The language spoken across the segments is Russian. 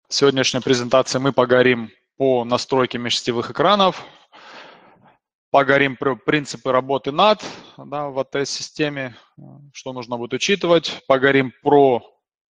сегодняшней презентации мы поговорим по настройке межсетевых экранов, поговорим про принципы работы NAT в ATS-системе, что нужно будет учитывать, поговорим про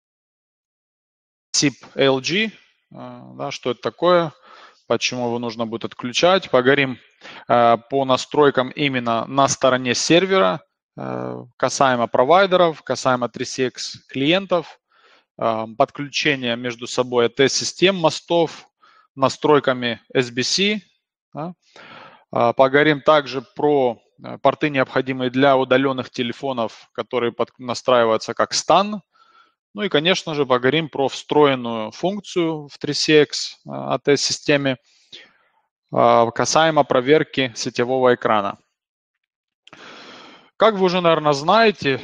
SIP LG, что это такое, почему его нужно будет отключать, поговорим по настройкам именно на стороне сервера, касаемо провайдеров, касаемо 3CX клиентов, подключение между собой ATS-систем, мостов, настройками SBC. Поговорим также про порты, необходимые для удаленных телефонов, которые настраиваются как STAN. Ну и, конечно же, поговорим про встроенную функцию в 3CX ATS-системе касаемо проверки сетевого экрана. Как вы уже, наверное, знаете,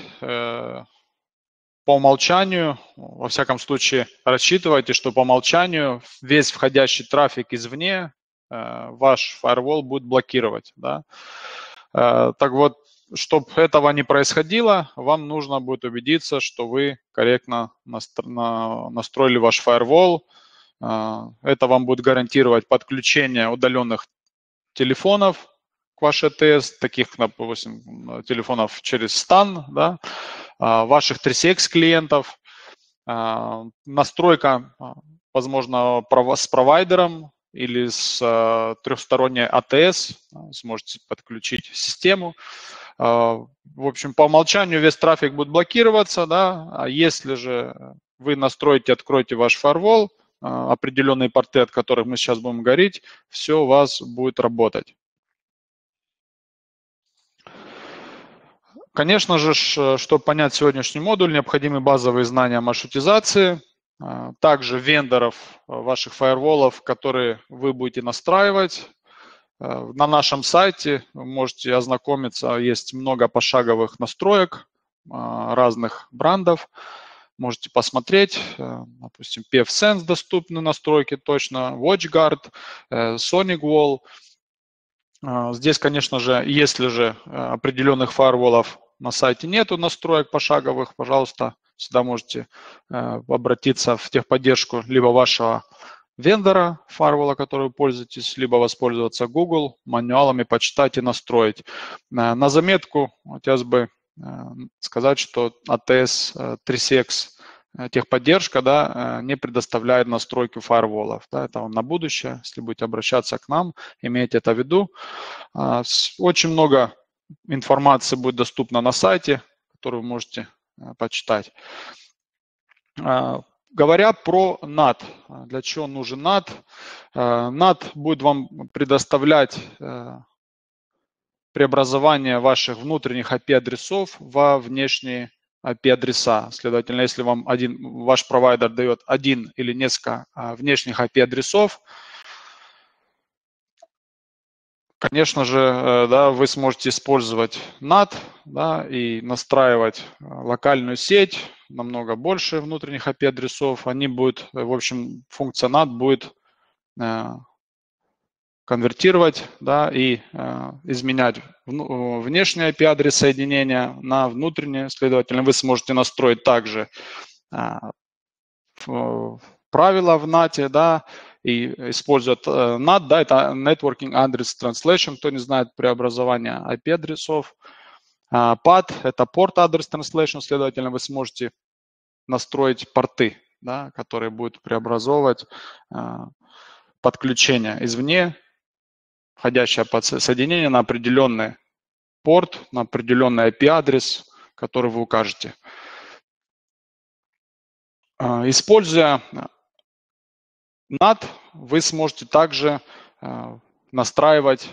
по умолчанию, во всяком случае, рассчитывайте, что по умолчанию весь входящий трафик извне ваш фаервол будет блокировать. Да? Так вот, чтобы этого не происходило, вам нужно будет убедиться, что вы корректно настроили ваш фаервол. Это вам будет гарантировать подключение удаленных телефонов к вашей АТС, таких, допустим, телефонов через STAN, да, ваших 3CX клиентов, настройка, возможно, с провайдером или с трехсторонней АТС, сможете подключить систему. В общем, по умолчанию весь трафик будет блокироваться, да, а если же вы настроите, откроете ваш фаервол, определенные порты, от которых мы сейчас будем говорить, все у вас будет работать. Конечно же, чтобы понять сегодняшний модуль, необходимы базовые знания маршрутизации, также вендоров ваших фаерволов, которые вы будете настраивать. На нашем сайте вы можете ознакомиться, есть много пошаговых настроек разных брендов. Можете посмотреть, допустим, pfSense доступны настройки точно, WatchGuard, SonicWall. Здесь, конечно же, если же определенных фаерволов на сайте нету настроек пошаговых, пожалуйста, всегда можете обратиться в техподдержку либо вашего вендора фаервола, который вы пользуетесь, либо воспользоваться Google мануалами, почитать и настроить. На заметку хотелось бы сказать, что ATS 3CX техподдержка, да, не предоставляет настройки фаерволов. Да, это на будущее, если будете обращаться к нам, имейте это в виду. Очень много информации будет доступна на сайте, которую вы можете почитать. Говоря про NAT, для чего нужен NAT? NAT будет вам предоставлять преобразование ваших внутренних IP-адресов во внешние IP-адреса. Следовательно, если вам ваш провайдер дает один или несколько внешних IP-адресов, конечно же, да, вы сможете использовать NAT, да, и настраивать локальную сеть, намного больше внутренних IP-адресов. Они будут, в общем, функция NAT будет конвертировать, да, и изменять внешний IP-адрес соединения на внутреннее. Следовательно, вы сможете настроить также правила в NAT, да, и используют NAT, да, это Networking Address Translation, кто не знает преобразование IP-адресов. PAT – это Port Address Translation, следовательно, вы сможете настроить порты, да, которые будут преобразовывать подключение извне, входящее соединение на определенный порт, на определенный IP-адрес, который вы укажете. Используя NAT, вы сможете также настраивать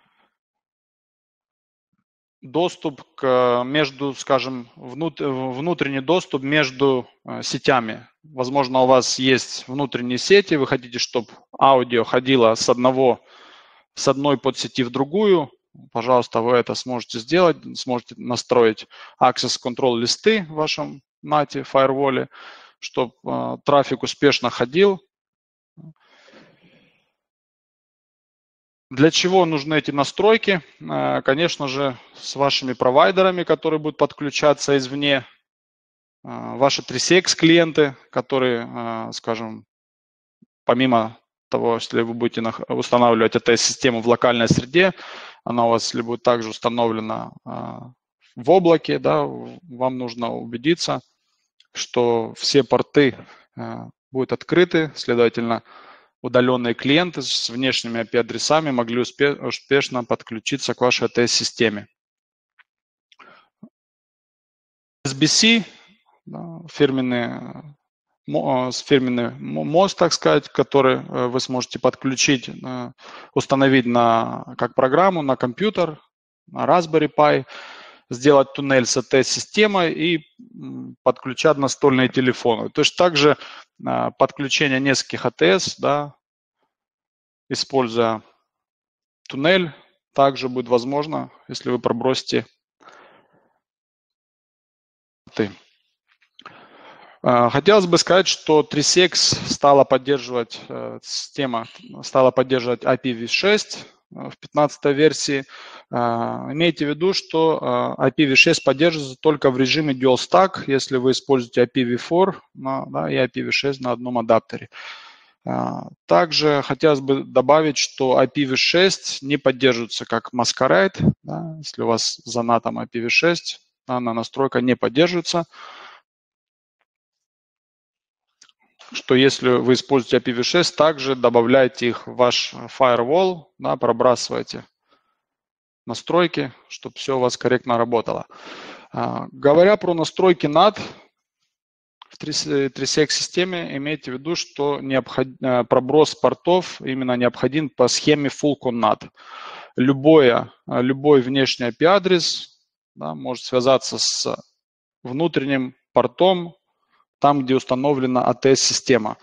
доступ между, скажем, внутренний доступ между сетями. Возможно, у вас есть внутренние сети, вы хотите, чтобы аудио ходило с одной подсети в другую. Пожалуйста, вы это сможете сделать, сможете настроить Access Control листы в вашем NAT, фаерволе, чтобы трафик успешно ходил. Для чего нужны эти настройки? Конечно же, с вашими провайдерами, которые будут подключаться извне, ваши 3CX клиенты, которые, скажем, помимо того, если вы будете устанавливать ATS-систему в локальной среде, она у вас, если будет также установлена в облаке, да, вам нужно убедиться, что все порты будут открыты, следовательно, удаленные клиенты с внешними IP-адресами могли успешно подключиться к вашей ATS-системе. SBC, фирменный мост, так сказать, который вы сможете подключить, установить как программу на компьютер, на Raspberry Pi, сделать туннель с ATS-системой и подключать настольные телефоны. То есть также подключение нескольких ATS, да, используя туннель, также будет возможно, если вы пробросите порты. Хотелось бы сказать, что 3CX стала поддерживать IPv6 в 15-й версии. Имейте в виду, что IPv6 поддерживается только в режиме Dual Stack, если вы используете IPv4 и IPv6 на одном адаптере. Также хотелось бы добавить, что IPv6 не поддерживается как Masquerade. Да, если у вас за NAT IPv6, данная настройка не поддерживается. Что если вы используете IPv6, также добавляйте их в ваш firewall, да, пробрасывайте настройки, чтобы все у вас корректно работало. Говоря про настройки NAT в 3CX-системе, имейте в виду, что проброс портов именно необходим по схеме Full Con NAT. Любой внешний IP-адрес, да, может связаться с внутренним портом, там, где установлена ATS-система.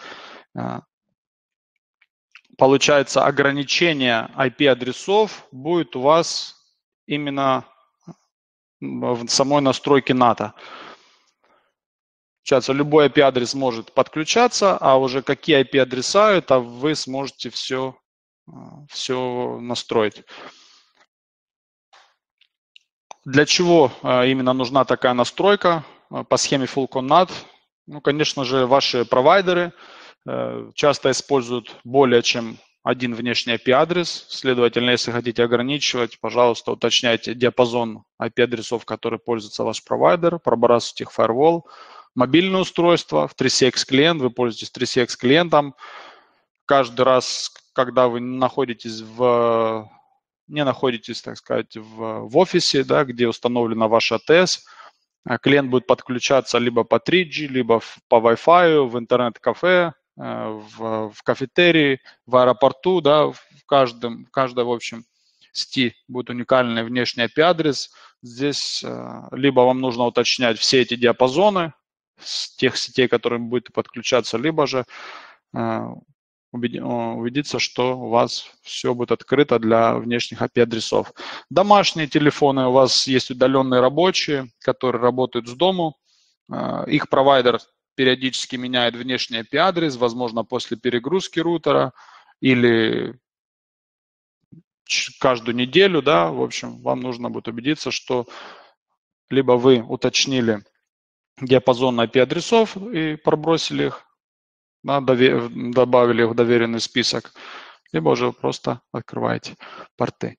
Получается, ограничение IP-адресов будет у вас именно в самой настройке NAT. Получается, любой IP-адрес может подключаться, а уже какие IP-адреса, это вы сможете все настроить. Для чего именно нужна такая настройка по схеме Full Con NAT? Ну, конечно же, ваши провайдеры часто используют более чем один внешний IP-адрес. Следовательно, если хотите ограничивать, пожалуйста, уточняйте диапазон IP-адресов, который пользуется ваш провайдер, пробрасывайте их в firewall. Мобильное устройство, в 3CX клиент, вы пользуетесь 3CX клиентом. Каждый раз, когда вы не находитесь, так сказать, в офисе, да, где установлена ваша ATS, клиент будет подключаться либо по 3G, либо по Wi-Fi, в интернет-кафе, в кафетерии, в аэропорту, да, в каждой, в общем, сети будет уникальный внешний IP-адрес. Здесь либо вам нужно уточнять все эти диапазоны с тех сетей, к которым будете подключаться, либо же убедиться, что у вас все будет открыто для внешних IP-адресов. Домашние телефоны у вас есть удаленные рабочие, которые работают с дому. Их провайдер периодически меняет внешний IP-адрес, возможно, после перегрузки рутера или каждую неделю, да, в общем, вам нужно будет убедиться, что либо вы уточнили диапазон IP-адресов и пробросили их, да, добавили их в доверенный список, либо уже просто открываете порты.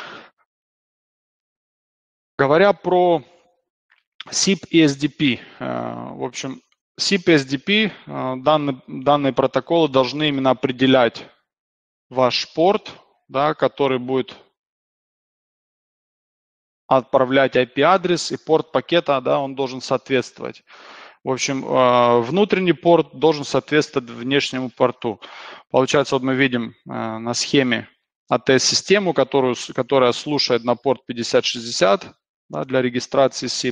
Говоря про SIP и SDP, в общем, SIP и SDP, данные протоколы должны именно определять ваш порт, да, который будет отправлять IP-адрес, и порт пакета, да, он должен соответствовать. В общем, внутренний порт должен соответствовать внешнему порту. Получается, вот мы видим на схеме ATS-систему, которая слушает на порт 5060, да, для регистрации SIP.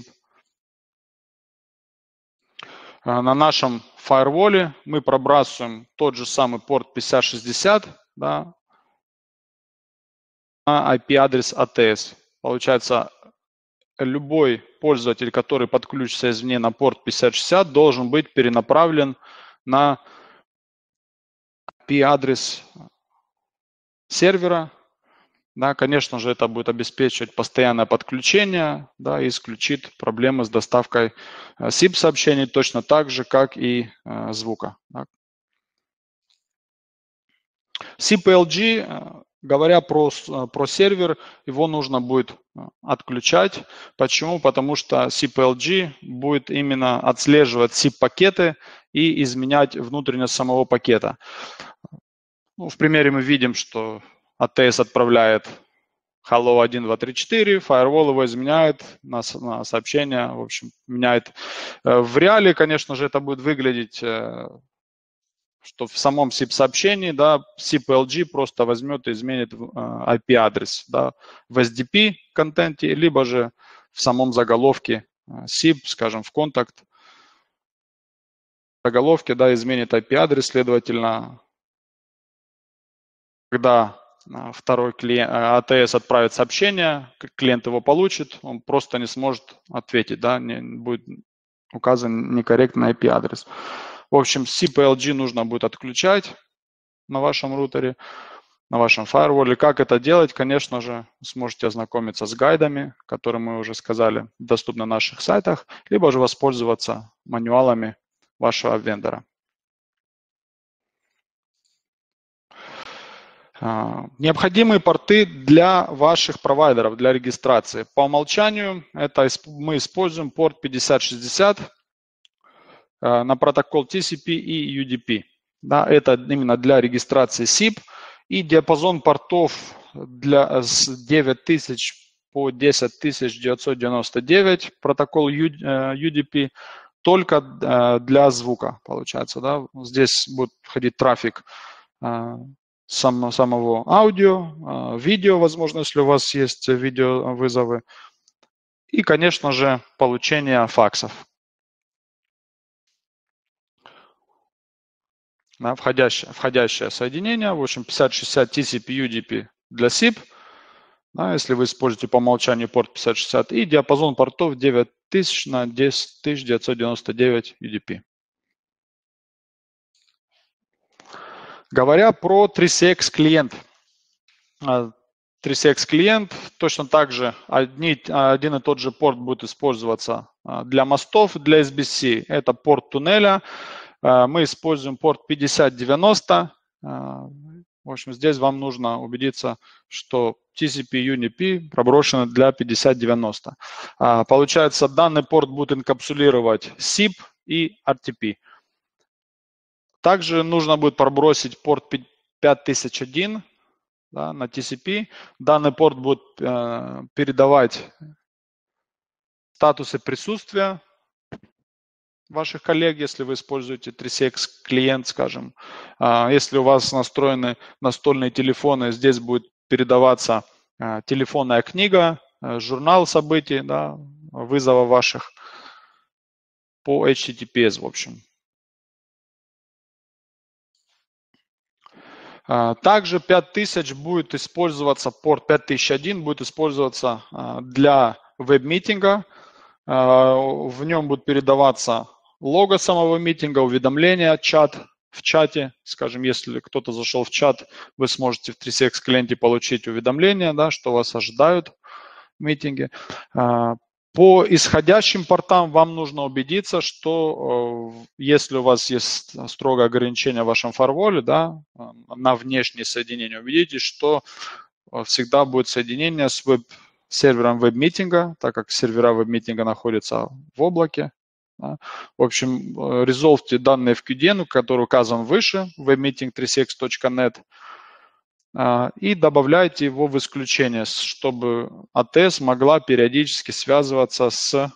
На нашем фаерволе мы пробрасываем тот же самый порт 5060, да, на IP-адрес ATS. Получается, любой пользователь, который подключится извне на порт 5060, должен быть перенаправлен на IP-адрес сервера. Да, конечно же, это будет обеспечивать постоянное подключение, да, и исключит проблемы с доставкой SIP-сообщений точно так же, как и звука. Да. CPLG, говоря про сервер, его нужно будет отключать. Почему? Потому что CPLG будет именно отслеживать SIP-пакеты и изменять внутренность самого пакета. Ну, в примере мы видим, что ATS отправляет hello 1, 2, 3, 4, firewall его изменяет на сообщение, в общем, меняет. В реале, конечно же, это будет выглядеть, что в самом SIP-сообщении, да, CPLG просто возьмет и изменит IP-адрес, да, в SDP-контенте, либо же в самом заголовке SIP, скажем, в контакт заголовке, да, изменит IP-адрес, следовательно, когда второй клиент, ATS отправит сообщение, клиент его получит, он просто не сможет ответить, да, не будет указан некорректный IP-адрес. В общем, CPLG нужно будет отключать на вашем рутере, на вашем фаерволе. Как это делать, конечно же, сможете ознакомиться с гайдами, которые мы уже сказали, доступны на наших сайтах, либо же воспользоваться мануалами вашего вендора. Необходимые порты для ваших провайдеров, для регистрации. По умолчанию мы используем порт 5060 на протокол TCP и UDP. Да, это именно для регистрации SIP. И диапазон портов с 9000 по 10999, протокол UDP, только для звука, получается. Да. Здесь будет ходить трафик самого аудио, видео, возможно, если у вас есть видеовызовы, и, конечно же, получение факсов. Входящее соединение, в общем, 5060 TCP UDP для SIP, да, если вы используете по умолчанию порт 5060, и диапазон портов 9000 на 10999 UDP. Говоря про 3CX клиент. 3CX клиент точно так же один и тот же порт будет использоваться для мостов, для SBC. Это порт туннеля. Мы используем порт 5090. В общем, здесь вам нужно убедиться, что TCP и UDP проброшены для 5090. Получается, данный порт будет инкапсулировать SIP и RTP. Также нужно будет пробросить порт 5001, да, на TCP. Данный порт будет передавать статусы присутствия ваших коллег, если вы используете 3CX клиент, скажем. Если у вас настроены настольные телефоны, здесь будет передаваться телефонная книга, журнал событий, да, вызова ваших по HTTPS, в общем. Также 5000 будет использоваться, порт 5001 будет использоваться для веб-митинга. В нем будет передаваться лого самого митинга, уведомления, в чате. Скажем, если кто-то зашел в чат, вы сможете в 3CX клиенте получить уведомления, да, что вас ожидают в митинге. По исходящим портам вам нужно убедиться, что если у вас есть строгое ограничение в вашем фаерволе, да, на внешние соединения, убедитесь, что всегда будет соединение с сервером веб-митинга, так как сервера веб-митинга находятся в облаке. Да. В общем, резолвьте данные в QDN, который указан выше, webmeeting3cx.net, и добавляйте его в исключение, чтобы ATS могла периодически связываться с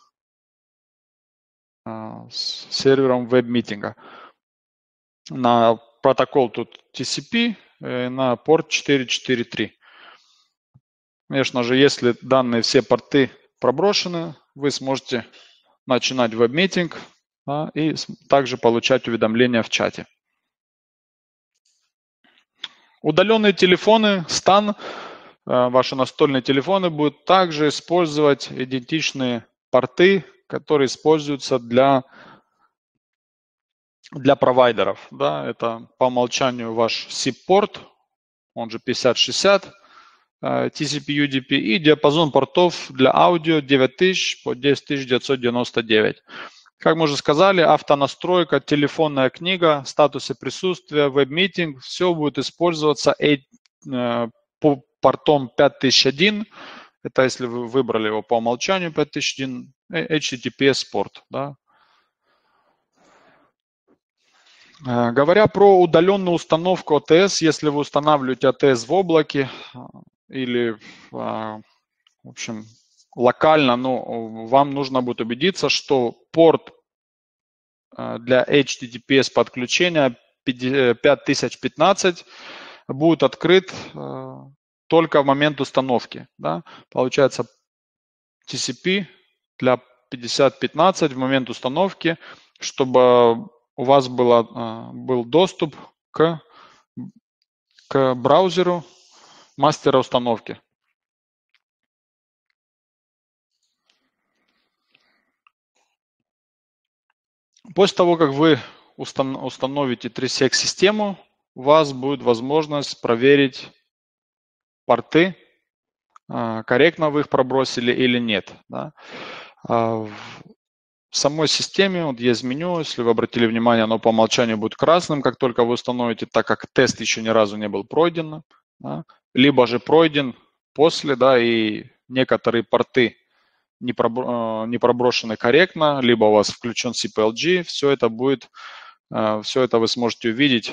сервером веб-митинга. На протокол тут TCP, на порт 443. Конечно же, если данные все порты проброшены, вы сможете начинать веб-митинг, да, и также получать уведомления в чате. Удаленные телефоны, стан, ваши настольные телефоны будут также использовать идентичные порты, которые используются для провайдеров. Да, это по умолчанию ваш SIP-порт, он же 5060, TCP, UDP, и диапазон портов для аудио 9000 по 10999. Как мы уже сказали, автонастройка, телефонная книга, статусы присутствия, веб-митинг, все будет использоваться по портом 5001. Это если вы выбрали его по умолчанию 5001, HTTPS порт. Да. Говоря про удаленную установку АТС, если вы устанавливаете АТС в облаке или, в общем, локально, но вам нужно будет убедиться, что порт для HTTPS подключения 5015 будет открыт только в момент установки. Да? Получается, TCP для 5015 в момент установки, чтобы у вас был доступ к браузеру мастера установки. После того, как вы установите 3SEC-систему, у вас будет возможность проверить порты, корректно вы их пробросили или нет. Да. В самой системе вот есть меню, если вы обратили внимание, оно по умолчанию будет красным, как только вы установите, так как тест еще ни разу не был пройден, да. Либо же пройден после, да, и некоторые порты не проброшены корректно, либо у вас включен CPLG, все это вы сможете увидеть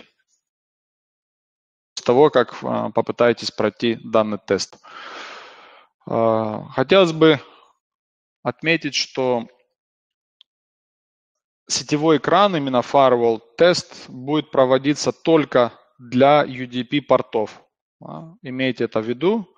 с того, как попытаетесь пройти данный тест. Хотелось бы отметить, что сетевой экран, именно Firewall тест, будет проводиться только для UDP портов. Имейте это в виду,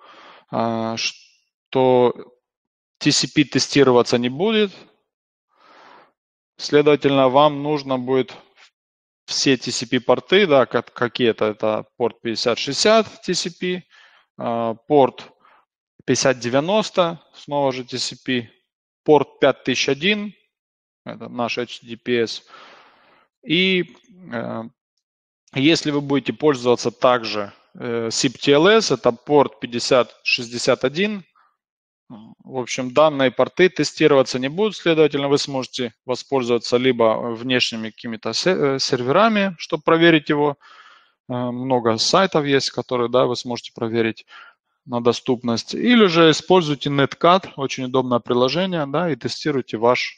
что TCP тестироваться не будет. Следовательно, вам нужно будет все TCP порты, да, какие-то это порт 5060 TCP, порт 5090, снова же TCP, порт 5001, это наш HTTPS. И если вы будете пользоваться также SIP-TLS, это порт 5061, в общем, данные порты тестироваться не будут, следовательно, вы сможете воспользоваться либо внешними какими-то серверами, чтобы проверить его. Много сайтов есть, которые, да, вы сможете проверить на доступность. Или же используйте Netcat, очень удобное приложение, да, и тестируйте ваш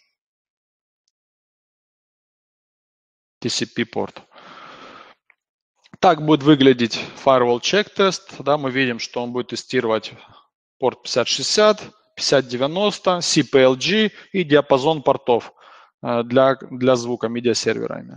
TCP-порт. Так будет выглядеть Firewall Check Test. Да, мы видим, что он будет тестировать порт 5060, 5090, CPLG и диапазон портов для звука медиасерверами.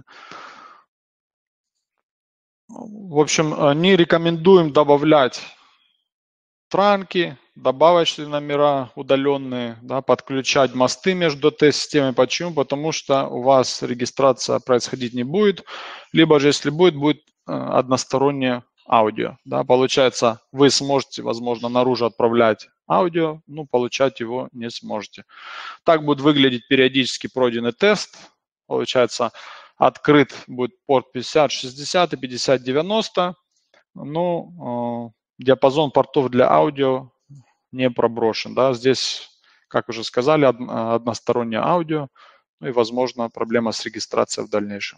В общем, не рекомендуем добавлять транки, добавочные номера удаленные, да, подключать мосты между тест-системами. Почему? Потому что у вас регистрация происходить не будет, либо же, если будет одностороннее аудио. Да. Получается, вы сможете, возможно, наружу отправлять аудио, но получать его не сможете. Так будет выглядеть периодически пройденный тест. Получается, открыт будет порт 5060 и 5090. Ну, диапазон портов для аудио не проброшен. Да. Здесь, как уже сказали, одностороннее аудио, ну и, возможно, проблема с регистрацией в дальнейшем.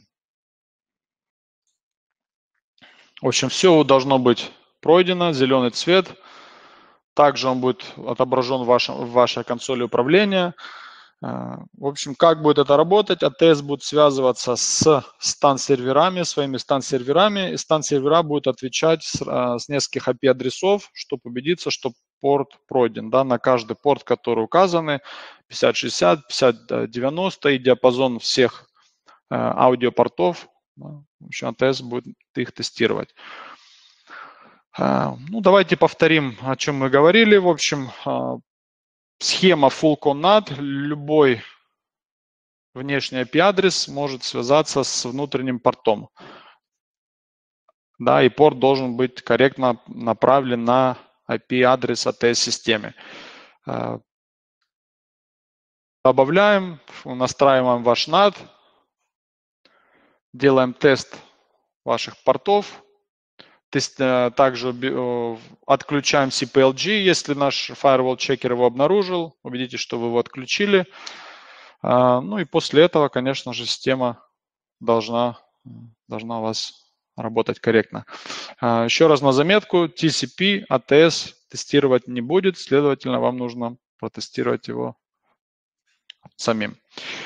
В общем, все должно быть пройдено, зеленый цвет. Также он будет отображен в вашей консоли управления. В общем, как будет это работать? АТС будет связываться с стан-серверами, своими стан-серверами, и стан-сервера будут отвечать с нескольких IP-адресов, чтобы убедиться, что порт пройден. Да, на каждый порт, который указаны, 5060, 5090 и диапазон всех аудиопортов. В общем, АТС будет их тестировать. Ну, давайте повторим, о чем мы говорили. В общем, схема Full ConNAT, любой внешний IP-адрес может связаться с внутренним портом. Да, и порт должен быть корректно направлен на IP-адрес АТС-системы. Добавляем, настраиваем ваш NAT, делаем тест ваших портов. Также отключаем CPLG, если наш firewall checker его обнаружил. Убедитесь, что вы его отключили. Ну и после этого, конечно же, система должна у вас работать корректно. Еще раз на заметку, TCP, ATS тестировать не будет, следовательно, вам нужно протестировать его самим.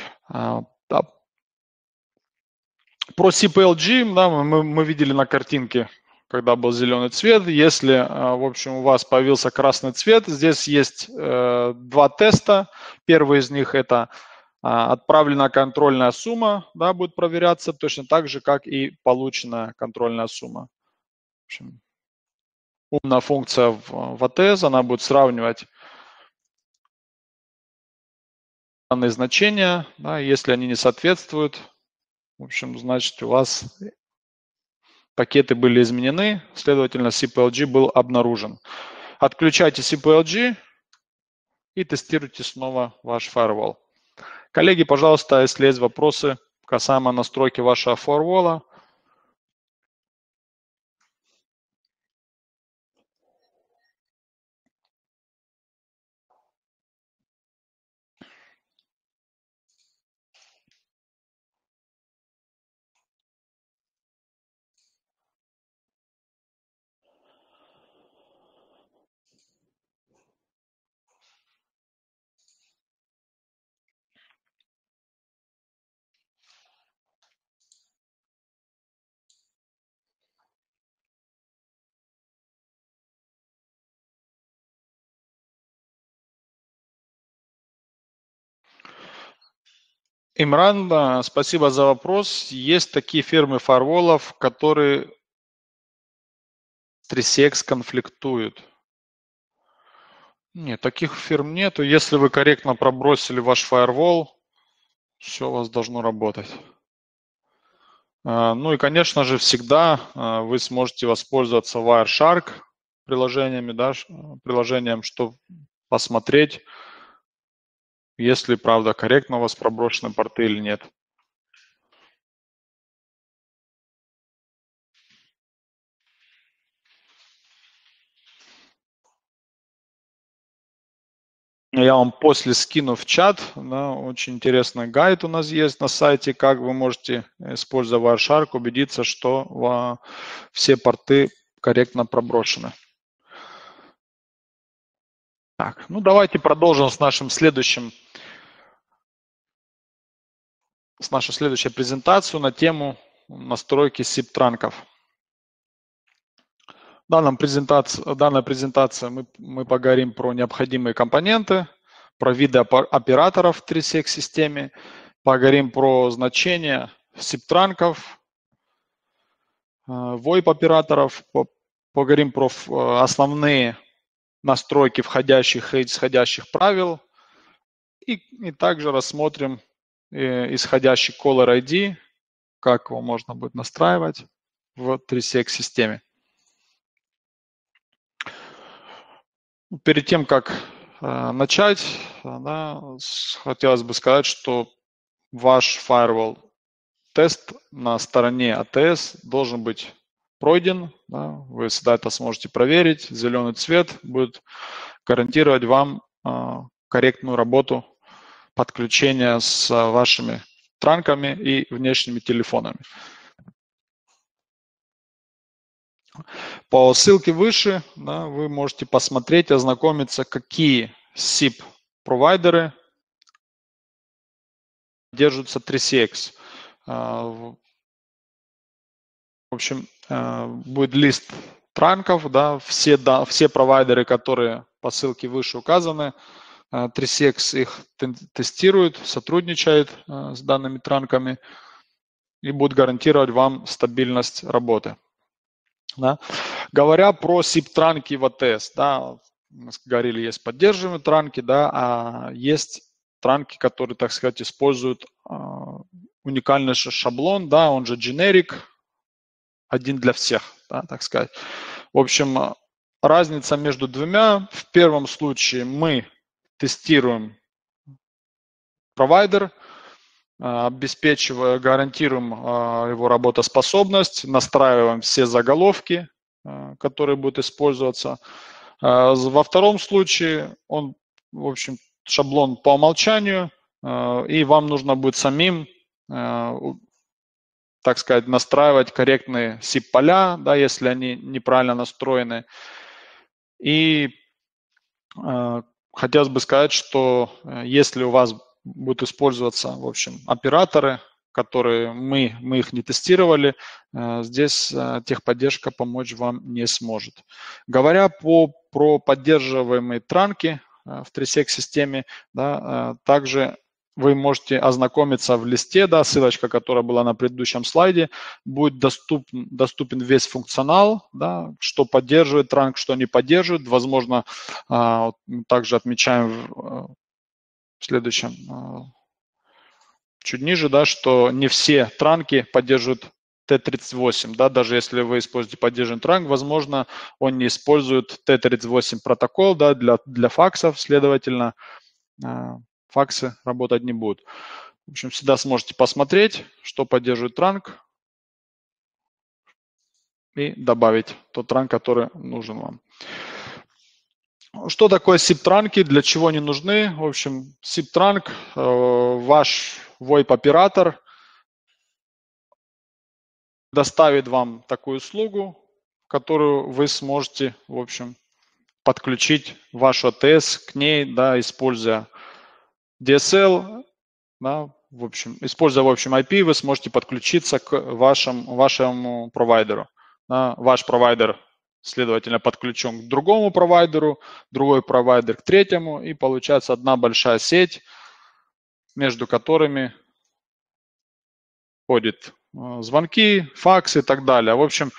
Про CPLG, да, мы видели на картинке, когда был зеленый цвет. Если, в общем, у вас появился красный цвет, здесь есть два теста. Первый из них это отправленная контрольная сумма, да, будет проверяться точно так же, как и полученная контрольная сумма. В общем, умная функция в ATS, она будет сравнивать данные значения, да, если они не соответствуют, в общем, значит, у вас пакеты были изменены, следовательно, CPLG был обнаружен. Отключайте CPLG и тестируйте снова ваш firewall. Коллеги, пожалуйста, если есть вопросы касаемо настройки вашего firewall. Имран, спасибо за вопрос. Есть такие фирмы фаерволов, которые с 3CX конфликтуют. Нет, таких фирм нету. Если вы корректно пробросили ваш firewall, все у вас должно работать. Ну и, конечно же, всегда вы сможете воспользоваться Wireshark приложениями, да, приложением, чтобы посмотреть, если, правда, корректно у вас проброшены порты или нет. Я вам после скину в чат, да, очень интересный гайд у нас есть на сайте, как вы можете, используя Wireshark, убедиться, что все порты корректно проброшены. Так, ну давайте продолжим с нашей следующей презентацией на тему настройки SIP-транков. В данной презентации мы поговорим про необходимые компоненты, про виды операторов в 3CX-системе, поговорим про значения SIP-транков, VoIP-операторов, поговорим про основные настройки входящих и исходящих правил и также рассмотрим исходящий Caller ID, как его можно будет настраивать в 3CX-системе. Перед тем, как начать, да, хотелось бы сказать, что ваш firewall тест на стороне ATS должен быть пройден. Да, вы всегда это сможете проверить. Зеленый цвет будет гарантировать вам корректную работу подключения с вашими транками и внешними телефонами. По ссылке выше, да, вы можете посмотреть, ознакомиться, какие SIP-провайдеры держатся 3CX. В общем, будет лист транков, да, все провайдеры, которые по ссылке выше указаны, 3CX их тестирует, сотрудничает с данными транками и будет гарантировать вам стабильность работы. Да. Говоря про SIP-транки в ATS, да, мы говорили, есть поддерживаемые транки, да, а есть транки, которые, так сказать, используют уникальный шаблон, да, он же generic, один для всех, да, так сказать. В общем, разница между двумя. В первом случае мы тестируем провайдер, обеспечивая, гарантируем его работоспособность, настраиваем все заголовки, которые будут использоваться. Во втором случае он, в общем, шаблон по умолчанию, и вам нужно будет самим, так сказать, настраивать корректные SIP-поля, да, если они неправильно настроены. И хотелось бы сказать, что если у вас будут использоваться, в общем, операторы, которые мы их не тестировали, здесь техподдержка помочь вам не сможет. Говоря про поддерживаемые транки в 3SEC-системе, да, также вы можете ознакомиться в листе, да, ссылочка, которая была на предыдущем слайде, будет доступен весь функционал, да, что поддерживает транк, что не поддерживает. Возможно, также отмечаем в следующем, чуть ниже, да, что не все транки поддерживают T38, да, даже если вы используете поддержанный транк, возможно, он не использует T38 протокол, да, для факсов, следовательно, факсы работать не будут. В общем, всегда сможете посмотреть, что поддерживает транк, и добавить тот транк, который нужен вам. Что такое SIP-транки, для чего они нужны? В общем, SIP-транк, ваш VoIP-оператор доставит вам такую услугу, которую вы сможете, в общем, подключить вашу АТС к ней, да, используя DSL, да, в общем, используя, в общем, IP, вы сможете подключиться к вашему провайдеру. Да, ваш провайдер, следовательно, подключен к другому провайдеру, другой провайдер к третьему, и получается одна большая сеть, между которыми ходят звонки, факсы и так далее. В общем,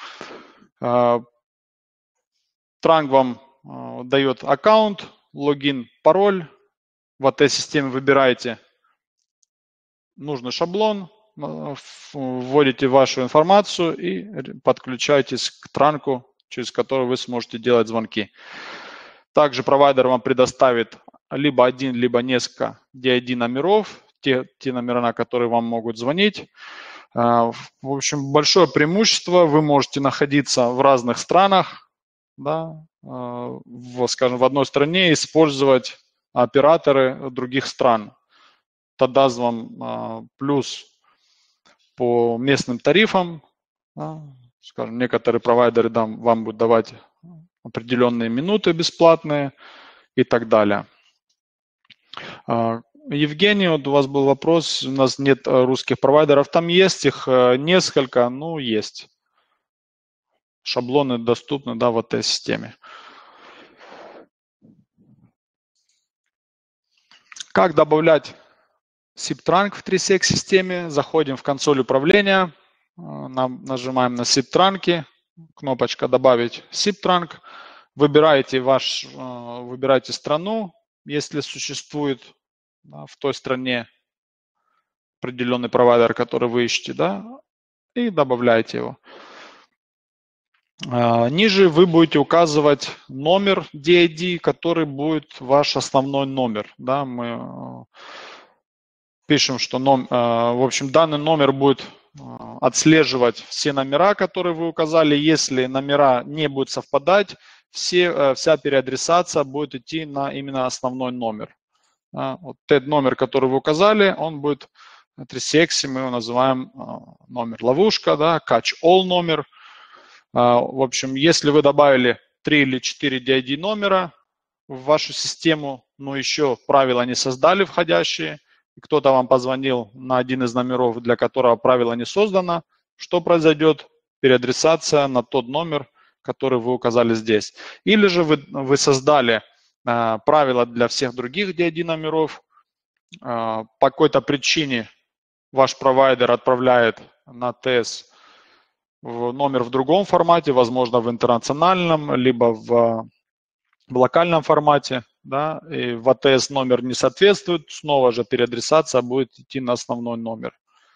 транк вам дает аккаунт, логин, пароль. В АТС-системе выбираете нужный шаблон, вводите вашу информацию и подключаетесь к транку, через который вы сможете делать звонки. Также провайдер вам предоставит либо один, либо несколько DID номеров, те номера, на которые вам могут звонить. В общем, большое преимущество. Вы можете находиться в разных странах, да, скажем, в одной стране, использовать операторы других стран. Это даст вам плюс по местным тарифам. Да, скажем, некоторые провайдеры вам будут давать определенные минуты бесплатные и так далее. Евгений, вот у вас был вопрос, у нас нет русских провайдеров, там есть их несколько, ну есть. Шаблоны доступны, да, в этой системе. Как добавлять SIP-транк в 3SEC-системе? Заходим в консоль управления, нажимаем на SIP-транки, кнопочка «Добавить SIP-транк», выбираете страну, если существует, да, в той стране определенный провайдер, который вы ищете, да, и добавляете его. Ниже вы будете указывать номер DID, который будет ваш основной номер. Да, мы пишем, что в общем, данный номер будет отслеживать все номера, которые вы указали. Если номера не будут совпадать, вся переадресация будет идти на именно основной номер. Вот тот номер, который вы указали, он будет в 3CX, мы его называем номер ловушка, да, catch-all номер. В общем, если вы добавили 3 или 4 DID номера в вашу систему, но еще правила не создали входящие, и кто-то вам позвонил на один из номеров, для которого правило не создано, что произойдет? Переадресация на тот номер, который вы указали здесь. Или же вы создали правила для всех других DID номеров, по какой-то причине ваш провайдер отправляет на ТС номер в другом формате, возможно, в интернациональном, либо в локальном формате, да, и в АТС номер не соответствует, снова же переадресация будет идти на основной номер.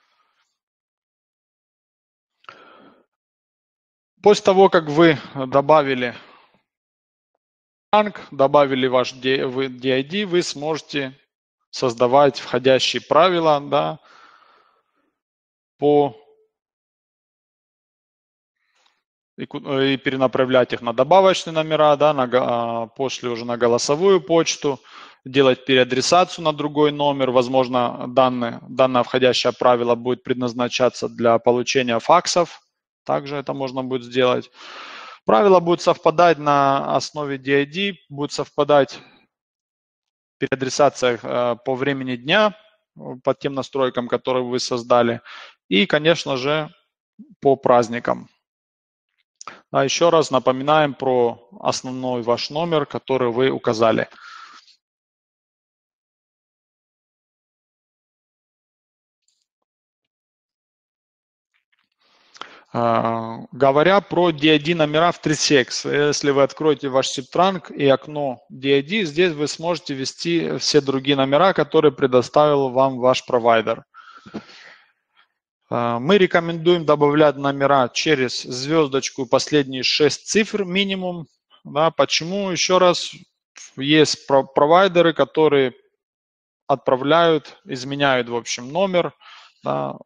После того, как вы добавили транк, добавили ваш DID, вы сможете создавать входящие правила, да, и перенаправлять их на добавочные номера, да, после уже на голосовую почту. делать переадресацию на другой номер. Возможно, данное входящее правило будет предназначаться для получения факсов. Также это можно будет сделать. Правило будет совпадать на основе DID, будет совпадать переадресация по времени дня, по тем настройкам, которые вы создали. И, конечно же, по праздникам. А еще раз напоминаем про основной ваш номер, который вы указали. Говоря про DID номера в 3CX, если вы откроете ваш SIP-транк и окно DID, здесь вы сможете ввести все другие номера, которые предоставил вам ваш провайдер. Мы рекомендуем добавлять номера через звездочку и последние 6 цифр минимум. Да, почему? Еще раз, есть провайдеры, которые отправляют, изменяют, в общем, номер. Да,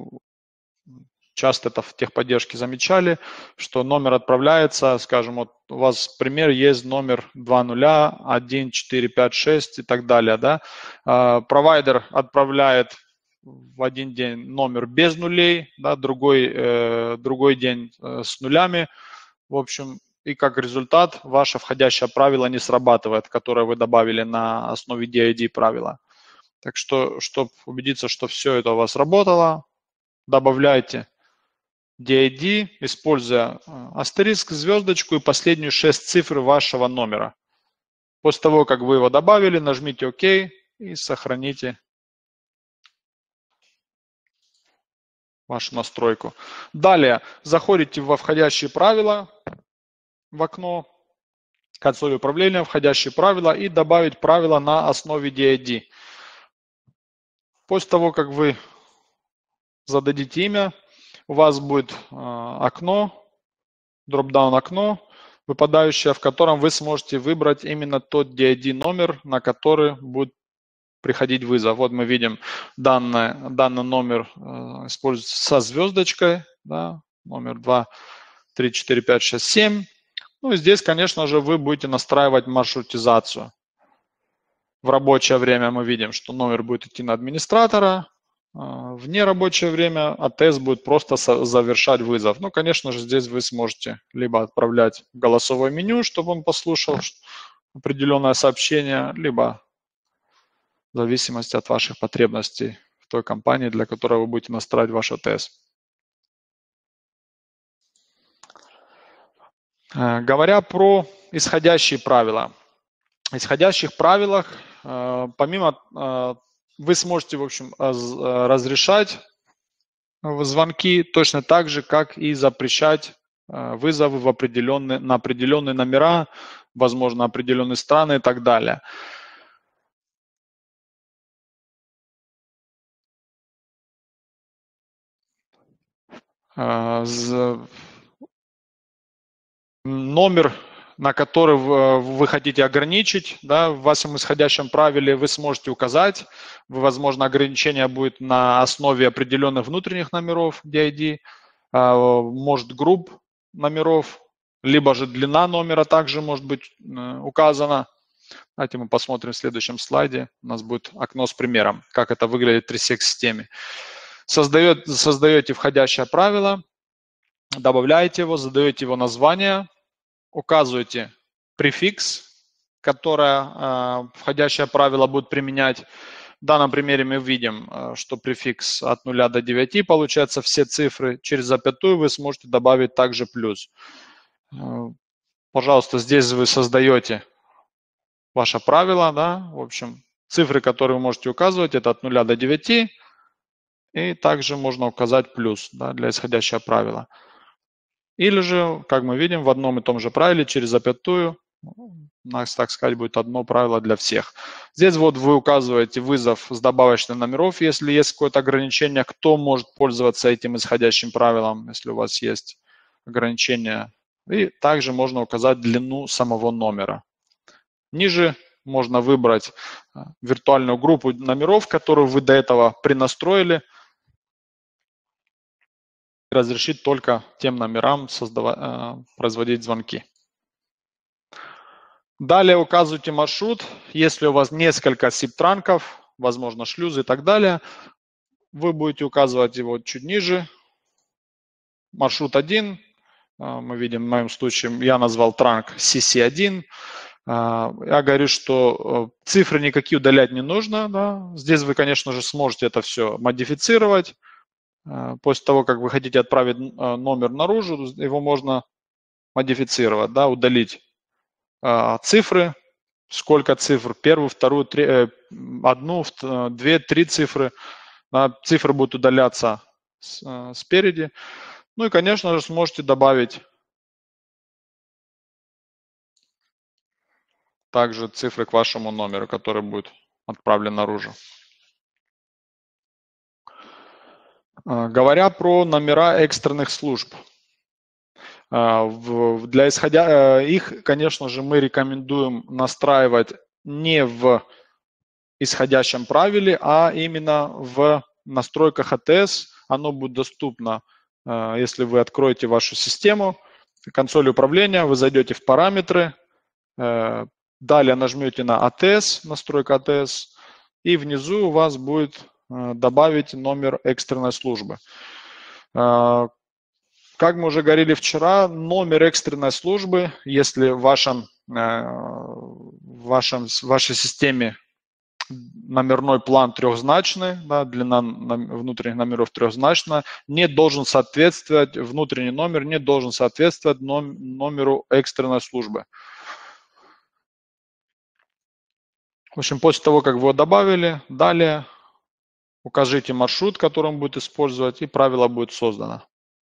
часто это в техподдержке замечали, что номер отправляется, скажем, вот у вас пример есть номер 201456 и так далее. Да? Провайдер отправляет в один день номер без нулей, да, другой день с нулями. В общем, и как результат ваше входящее правило не срабатывает, которое вы добавили на основе DID правила. Так что, чтобы убедиться, что все это у вас работало, добавляйте DID, используя астериск, звездочку и последнюю 6 цифр вашего номера. После того, как вы его добавили, нажмите ОК и сохраните вашу настройку. Далее заходите во входящие правила, в окно консоли управления, входящие правила и добавить правила на основе DID. После того, как вы зададите имя, у вас будет окно, дроп-даун окно, выпадающее, в котором вы сможете выбрать именно тот DID номер, на который будет приходить вызов. Вот мы видим данный номер используется со звездочкой, да, номер 2, 3, 4, 5, 6, 7. Ну и здесь, конечно же, вы будете настраивать маршрутизацию. В рабочее время мы видим, что номер будет идти на администратора. В нерабочее время АТС будет просто завершать вызов. Ну, конечно же, здесь вы сможете либо отправлять голосовое меню, чтобы он послушал определенное сообщение, либо в зависимости от ваших потребностей в той компании, для которой вы будете настраивать ваш АТС. Говоря про исходящие правила. В исходящих правилах, помимо, вы сможете, в общем, разрешать звонки точно так же, как и запрещать вызовы на определенные номера, возможно, определенные страны и так далее. Номер, на который вы хотите ограничить, да, в вашем исходящем правиле вы сможете указать. Возможно, ограничение будет на основе определенных внутренних номеров DID, может групп номеров, либо же длина номера также может быть указана. Давайте мы посмотрим в следующем слайде. У нас будет окно с примером, как это выглядит в 3CX-системе. Создаете входящее правило, добавляете его, задаете его название, указываете префикс, которое входящее правило будет применять. В данном примере мы видим, что префикс от 0 до 9, получается все цифры. Через запятую вы сможете добавить также плюс. Пожалуйста, здесь вы создаете ваше правило. Да? В общем, цифры, которые вы можете указывать, это от 0 до 9. И также можно указать плюс, да, для исходящего правила. Или же, как мы видим, в одном и том же правиле через запятую у нас, так сказать, будет одно правило для всех. Здесь вот вы указываете вызов с добавочных номеров, если есть какое-то ограничение, кто может пользоваться этим исходящим правилом, если у вас есть ограничение. И также можно указать длину самого номера. Ниже можно выбрать виртуальную группу номеров, которую вы до этого принастроили, разрешить только тем номерам производить звонки. Далее указывайте маршрут. Если у вас несколько SIP-транков, возможно, шлюзы и так далее, вы будете указывать его чуть ниже. Маршрут 1. Мы видим, в моем случае я назвал транк CC1. Я говорю, что цифры никакие удалять не нужно. Да. Здесь вы, конечно же, сможете это все модифицировать. После того, как вы хотите отправить номер наружу, его можно модифицировать, да, удалить цифры. Сколько цифр? Первую, вторую, одну, две, три цифры. Цифры будут удаляться спереди. Ну и, конечно же, сможете добавить также цифры к вашему номеру, который будет отправлен наружу. Говоря про номера экстренных служб. Для их, конечно же, мы рекомендуем настраивать не в исходящем правиле, а именно в настройках АТС. Оно будет доступно, если вы откроете вашу систему, консоль управления, вы зайдете в параметры, далее нажмете на АТС, настройка АТС, и внизу у вас будет добавить номер экстренной службы. Как мы уже говорили вчера, номер экстренной службы, если в вашей системе номерной план трехзначный, да, длина внутренних номеров трехзначная, не должен соответствовать, внутренний номер не должен соответствовать номеру экстренной службы. В общем, после того, как вы его добавили, далее укажите маршрут, который он будет использовать, и правило будет создано.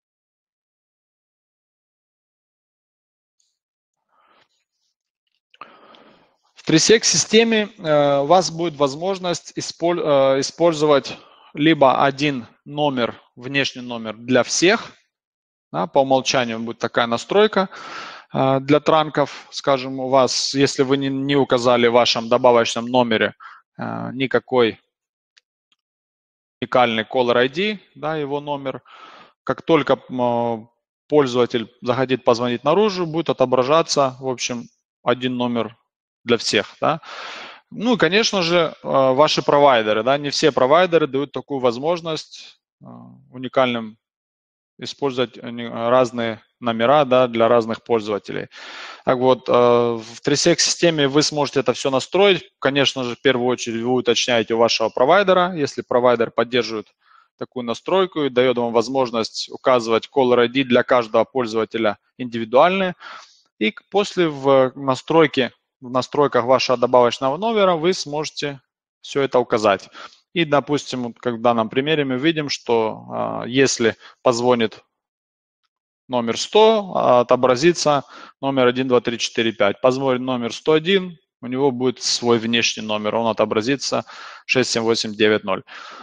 В 3SEC-системе у вас будет возможность использовать либо один номер, внешний номер для всех. Да, по умолчанию будет такая настройка для транков. Скажем, у вас, если вы не указали в вашем добавочном номере никакой уникальный caller ID, да, его номер, как только пользователь захотит позвонить наружу, будет отображаться, в общем, один номер для всех. Да. Ну и, конечно же, ваши провайдеры. Да, не все провайдеры дают такую возможность уникальным использовать разные номера, да, для разных пользователей. Так вот, в 3SEC-системе вы сможете это все настроить. Конечно же, в первую очередь вы уточняете у вашего провайдера. Если провайдер поддерживает такую настройку и дает вам возможность указывать caller ID для каждого пользователя индивидуальные. И после в настройках вашего добавочного номера вы сможете все это указать. И, допустим, как в данном примере мы видим, что если позвонит номер 100, отобразится номер 1, 2, 3, 4, 5. Позвонит номер 101, у него будет свой внешний номер, он отобразится 67890.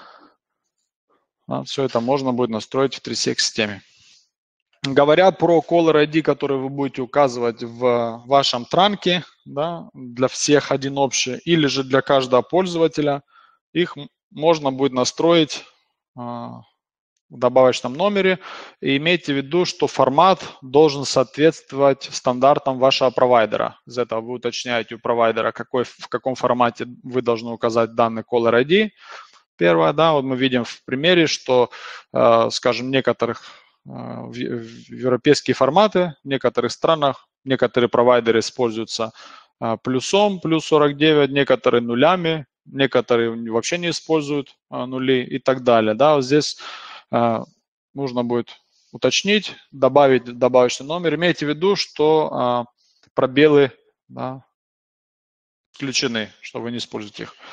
Все это можно будет настроить в 3SEC-системе. Говоря про caller ID, который вы будете указывать в вашем транке, да, для всех один общий, или же для каждого пользователя, их можно будет настроить в добавочном номере. И имейте в виду, что формат должен соответствовать стандартам вашего провайдера. Из этого вы уточняете у провайдера, в каком формате вы должны указать данный caller ID. Первое, да, вот мы видим в примере, что, скажем, в европейские форматы, в некоторых странах, некоторые провайдеры используются плюсом, плюс 49, некоторые нулями, некоторые вообще не используют нули и так далее. Да, вот здесь нужно будет уточнить, добавить добавочный номер. Имейте в виду, что пробелы, да, исключены, что вы не используете их.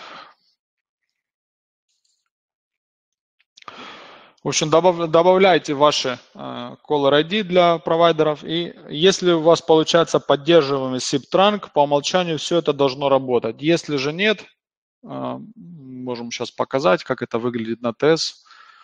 В общем, добавляйте ваши caller ID для провайдеров. И если у вас получается поддерживаемый SIP-транк, по умолчанию все это должно работать. Если же нет, можем сейчас показать, как это выглядит на ТС.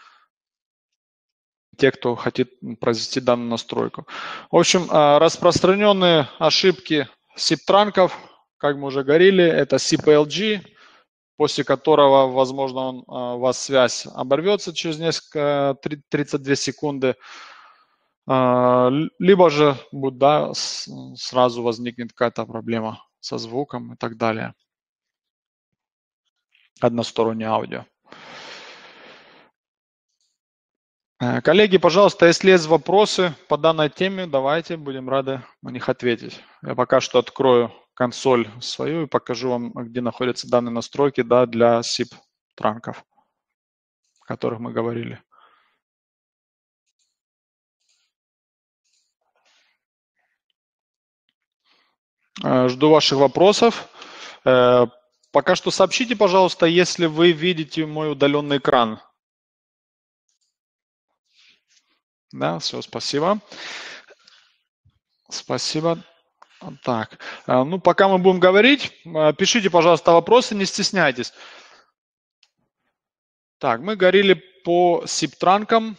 Те, кто хотит произвести данную настройку. В общем, распространенные ошибки SIP-транков, как мы уже говорили, это SIP-LG, после которого, возможно, у вас связь оборвется через 32 секунды, либо же будет, да, сразу возникнет какая-то проблема со звуком и так далее. Одностороннее аудио. Коллеги, пожалуйста, если есть вопросы по данной теме, давайте, будем рады на них ответить. Я пока что открою консоль свою и покажу вам, где находятся данные настройки, да, для SIP-транков, о которых мы говорили. Жду ваших вопросов. Пока что сообщите, пожалуйста, если вы видите мой удаленный экран. Да, все, спасибо. Спасибо. Так, ну пока мы будем говорить, пишите, пожалуйста, вопросы, не стесняйтесь. Так, мы говорили по SIP-транкам.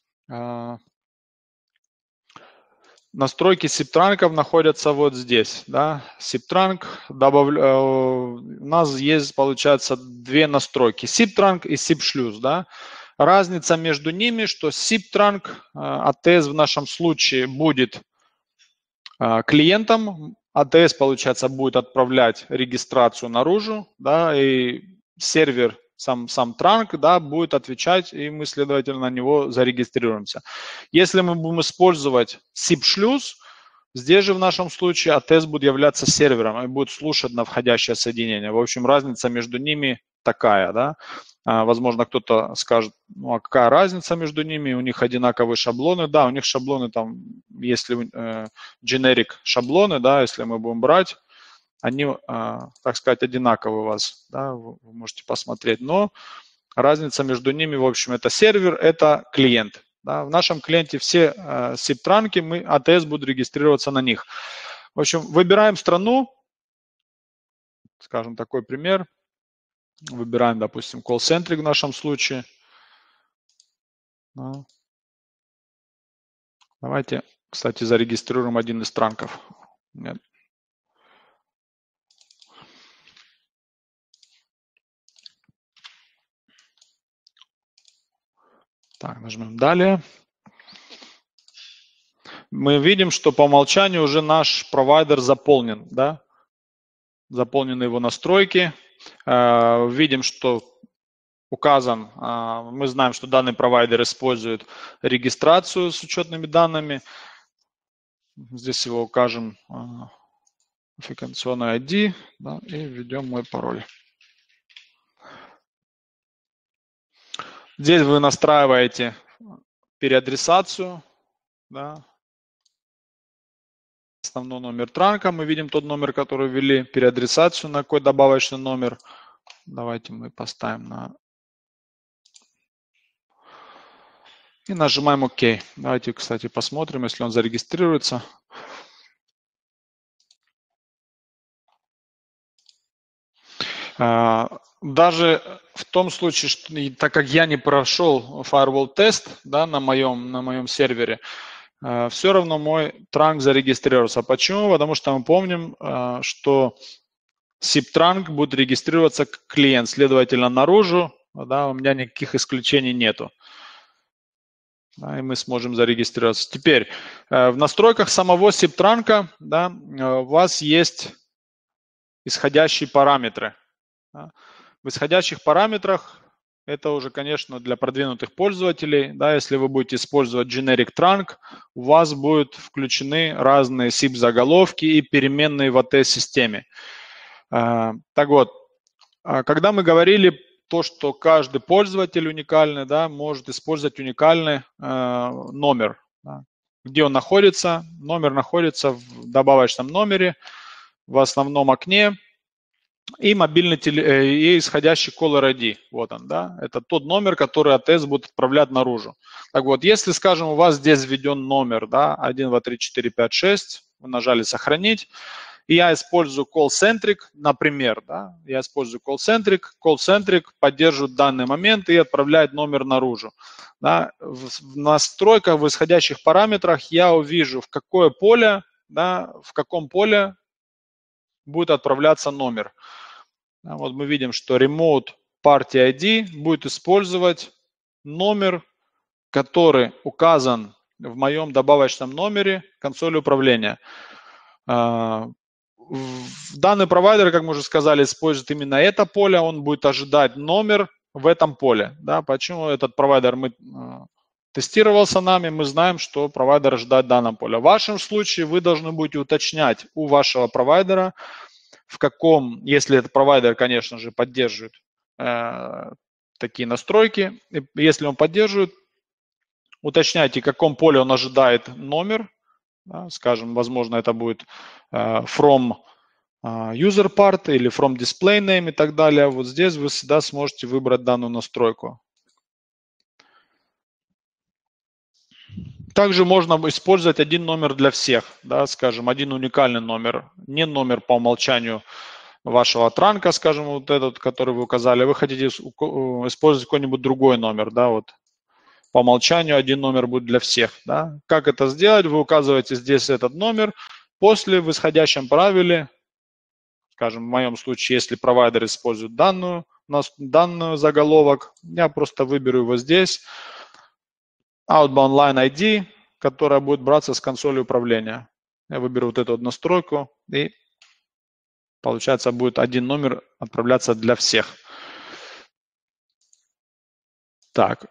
Настройки SIP-транков находятся вот здесь. Да? SIP-транк, у нас есть, получается, две настройки. SIP-транк и SIP-шлюз. Да? Разница между ними, что SIP-транк, ATS в нашем случае будет клиентом, ATS, получается, будет отправлять регистрацию наружу, да, и сервер, сам транк, да, будет отвечать, и мы, следовательно, на него зарегистрируемся. Если мы будем использовать SIP-шлюз, здесь же в нашем случае ATS будет являться сервером и будет слушать на входящее соединение. В общем, разница между ними такая, да. Возможно, кто-то скажет, ну а какая разница между ними, у них одинаковые шаблоны. Да, у них шаблоны там, если generic шаблоны, да, если мы будем брать, они, так сказать, одинаковые у вас, да, вы можете посмотреть. Но разница между ними, в общем, это сервер, это клиент. Да. В нашем клиенте все SIP-транки, ATS будет регистрироваться на них. В общем, выбираем страну, скажем, такой пример. Выбираем, допустим, call-centric в нашем случае. Давайте, кстати, зарегистрируем один из транков. Нет. Так, нажмем «Далее». Мы видим, что по умолчанию уже наш провайдер заполнен. Да? Заполнены его настройки. Видим, что указан, мы знаем, что данный провайдер использует регистрацию с учетными данными. Здесь его укажем идентификационный ID, да, и введем мой пароль. Здесь вы настраиваете переадресацию, да. Основной номер транка, мы видим тот номер, который ввели, переадресацию на какой добавочный номер. Давайте мы поставим на... И нажимаем ОК. Давайте, кстати, посмотрим, если он зарегистрируется. Даже в том случае, что, так как я не прошел firewall тест, да, на моем сервере, все равно мой транк зарегистрировался. Почему? Потому что мы помним, что SIP-транк будет регистрироваться как клиент, следовательно, наружу, да, у меня никаких исключений нету. Да, и мы сможем зарегистрироваться. Теперь в настройках самого SIP-транка, да, у вас есть исходящие параметры. Да. В исходящих параметрах это уже, конечно, для продвинутых пользователей. Да, если вы будете использовать generic trunk, у вас будут включены разные SIP-заголовки и переменные в ATS-системе. Так вот, когда мы говорили то, что каждый пользователь уникальный, да, может использовать уникальный номер. Да. Где он находится? Номер находится в добавочном номере, в основном окне. И мобильный и исходящий caller ID. Вот он, да. Это тот номер, который ATS будет отправлять наружу. Так вот, если, скажем, у вас здесь введен номер, да, 1, 2, 3, 4, 5, 6, вы нажали «Сохранить», и я использую call-centric, например, да, я использую call-centric поддерживает данный момент и отправляет номер наружу. Да. В настройках, в исходящих параметрах я увижу, в какое поле, да, в каком поле будет отправляться номер. Вот мы видим, что Remote Party ID будет использовать номер, который указан в моем добавочном номере консоли управления. Данный провайдер, как мы уже сказали, использует именно это поле, он будет ожидать номер в этом поле. Да? Почему этот провайдер тестировался нами, мы знаем, что провайдер ожидает в данном поле. В вашем случае вы должны будете уточнять у вашего провайдера, в каком, если этот провайдер, конечно же, поддерживает такие настройки, если он поддерживает, уточняйте, в каком поле он ожидает номер, да, скажем, возможно, это будет from user part или from display name и так далее. Вот здесь вы всегда сможете выбрать данную настройку. Также можно использовать один номер для всех, да, скажем, один уникальный номер, не номер по умолчанию вашего транка, скажем, вот этот, который вы указали, вы хотите использовать какой-нибудь другой номер, да, вот по умолчанию один номер будет для всех, да. Как это сделать? Вы указываете здесь этот номер, после в исходящем правиле, скажем, в моем случае, если провайдер использует данную заголовок, я просто выберу его здесь, Outbound Line ID, которая будет браться с консоли управления. Я выберу вот эту вот настройку, и получается будет один номер отправляться для всех. Так.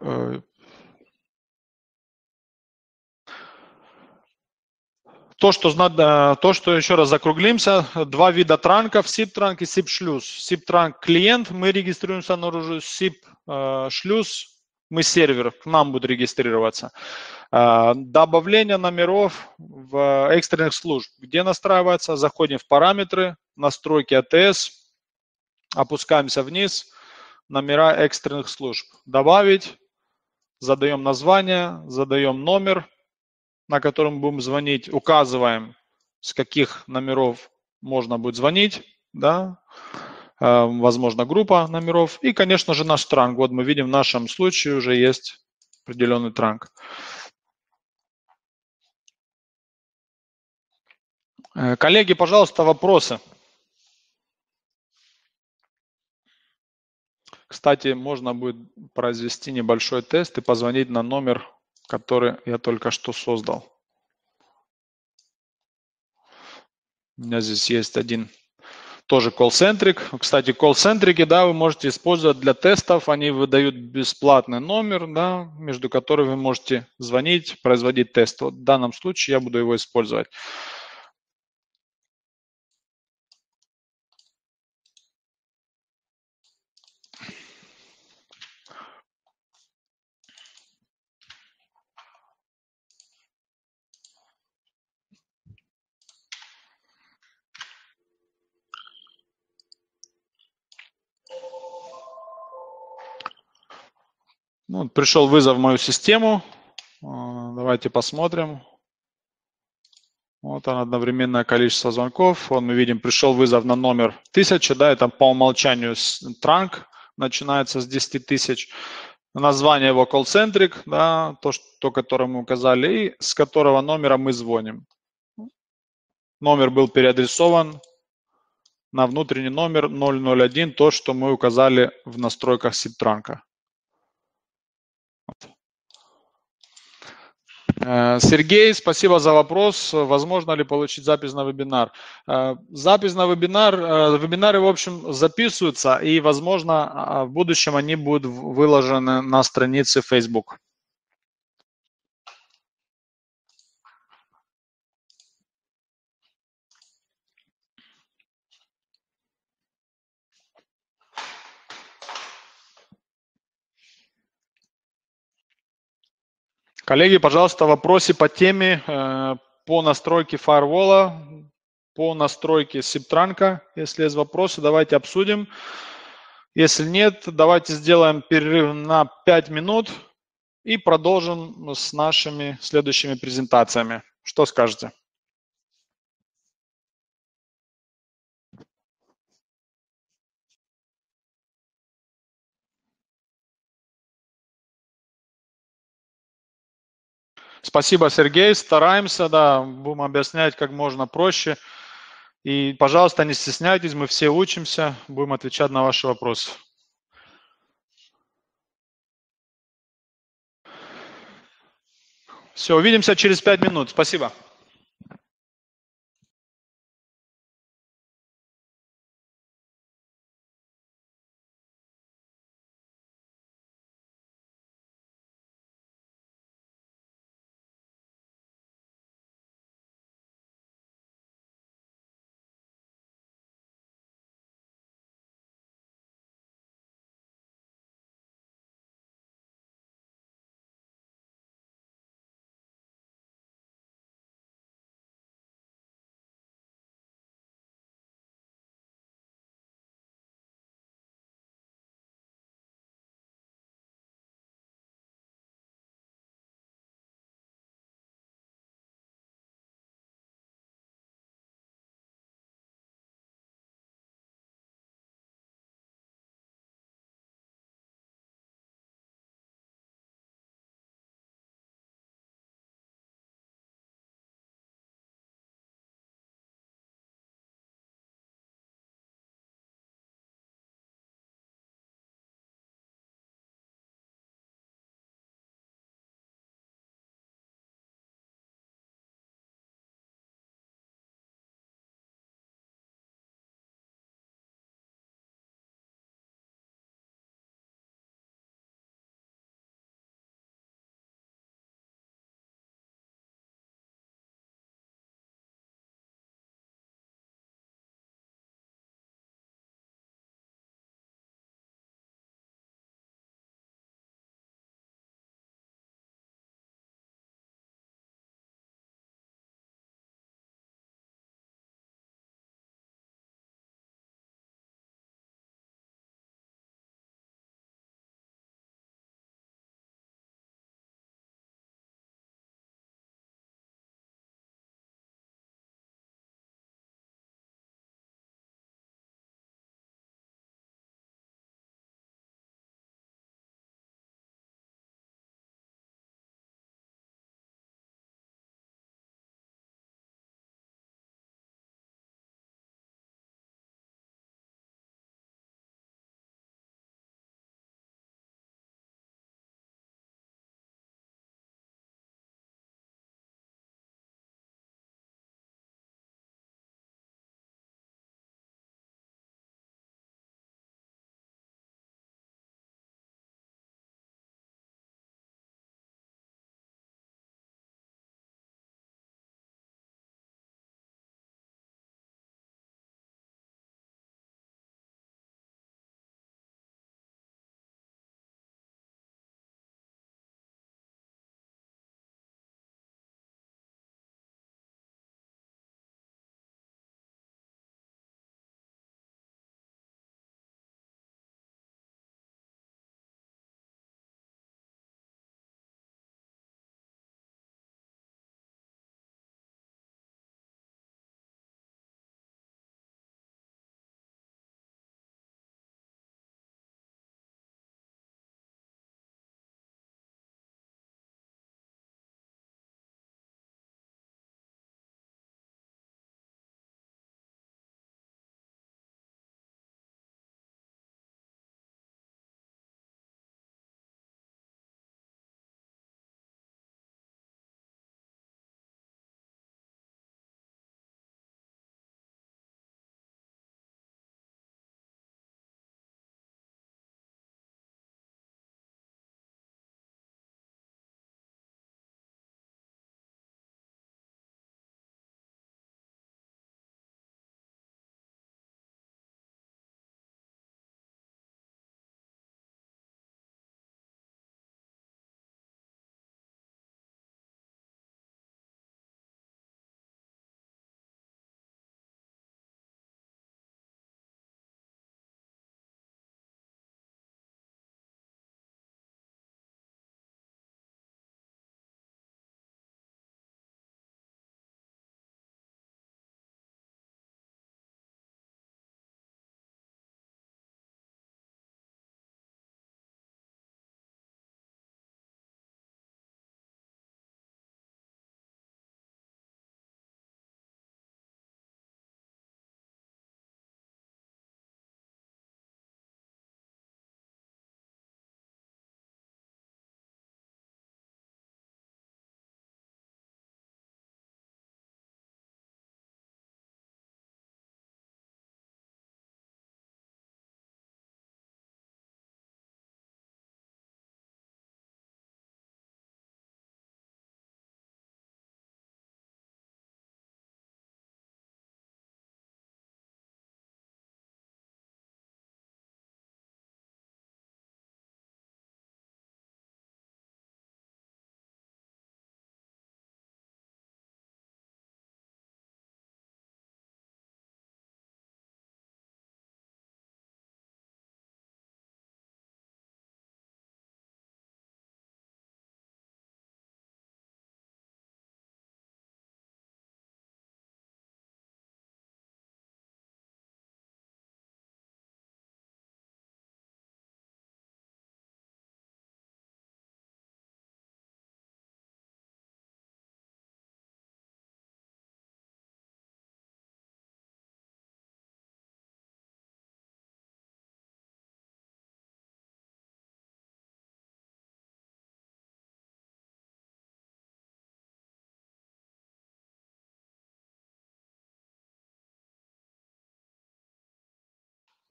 То, что еще раз закруглимся, два вида транков, SIP-транк и SIP-шлюз. SIP-транк клиент, мы регистрируемся наружу, SIP-шлюз, мы сервер, к нам будет регистрироваться. Добавление номеров в экстренных служб. Где настраивается? Заходим в параметры, настройки АТС, опускаемся вниз, номера экстренных служб. Добавить, задаем название, задаем номер, на котором будем звонить, указываем, с каких номеров можно будет звонить, да, возможно, группа номеров и, конечно же, наш транк. Вот мы видим, в нашем случае уже есть определенный транк. Коллеги, пожалуйста, вопросы. Кстати, можно будет произвести небольшой тест и позвонить на номер, который я только что создал. У меня здесь есть один тоже call-centric. Кстати, call-centric, да, вы можете использовать для тестов. Они выдают бесплатный номер, да, между которыми вы можете звонить, производить тест. Вот в данном случае я буду его использовать. Ну, пришел вызов в мою систему. Давайте посмотрим. Вот он, одновременное количество звонков. Вот мы видим, пришел вызов на номер 1000, да, это по умолчанию транк, начинается с 10 тысяч. Название его call-centric, да, то, которое мы указали, и с которого номера мы звоним. Номер был переадресован на внутренний номер 001, то, что мы указали в настройках SIP-транка. Сергей, спасибо за вопрос. Возможно ли получить запись на вебинар? Запись на вебинар, вебинары, в общем, записываются, и, возможно, в будущем они будут выложены на странице Facebook. Коллеги, пожалуйста, вопросы по теме, по настройке фаервола, по настройке SIP-транка. Если есть вопросы, давайте обсудим. Если нет, давайте сделаем перерыв на 5 минут и продолжим с нашими следующими презентациями. Что скажете? Спасибо, Сергей. Стараемся, да, будем объяснять как можно проще. И, пожалуйста, не стесняйтесь, мы все учимся, будем отвечать на ваши вопросы. Все, увидимся через 5 минут. Спасибо.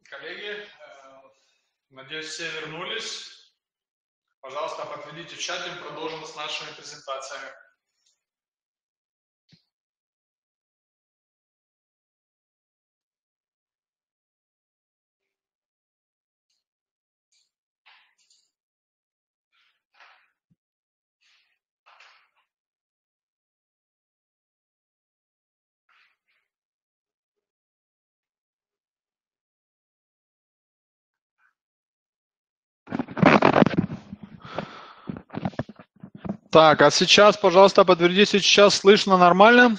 Коллеги, надеюсь, все вернулись. Пожалуйста, подтвердите в чате, мы продолжим с нашими презентациями. Так, а сейчас, пожалуйста, подтвердите, сейчас слышно нормально?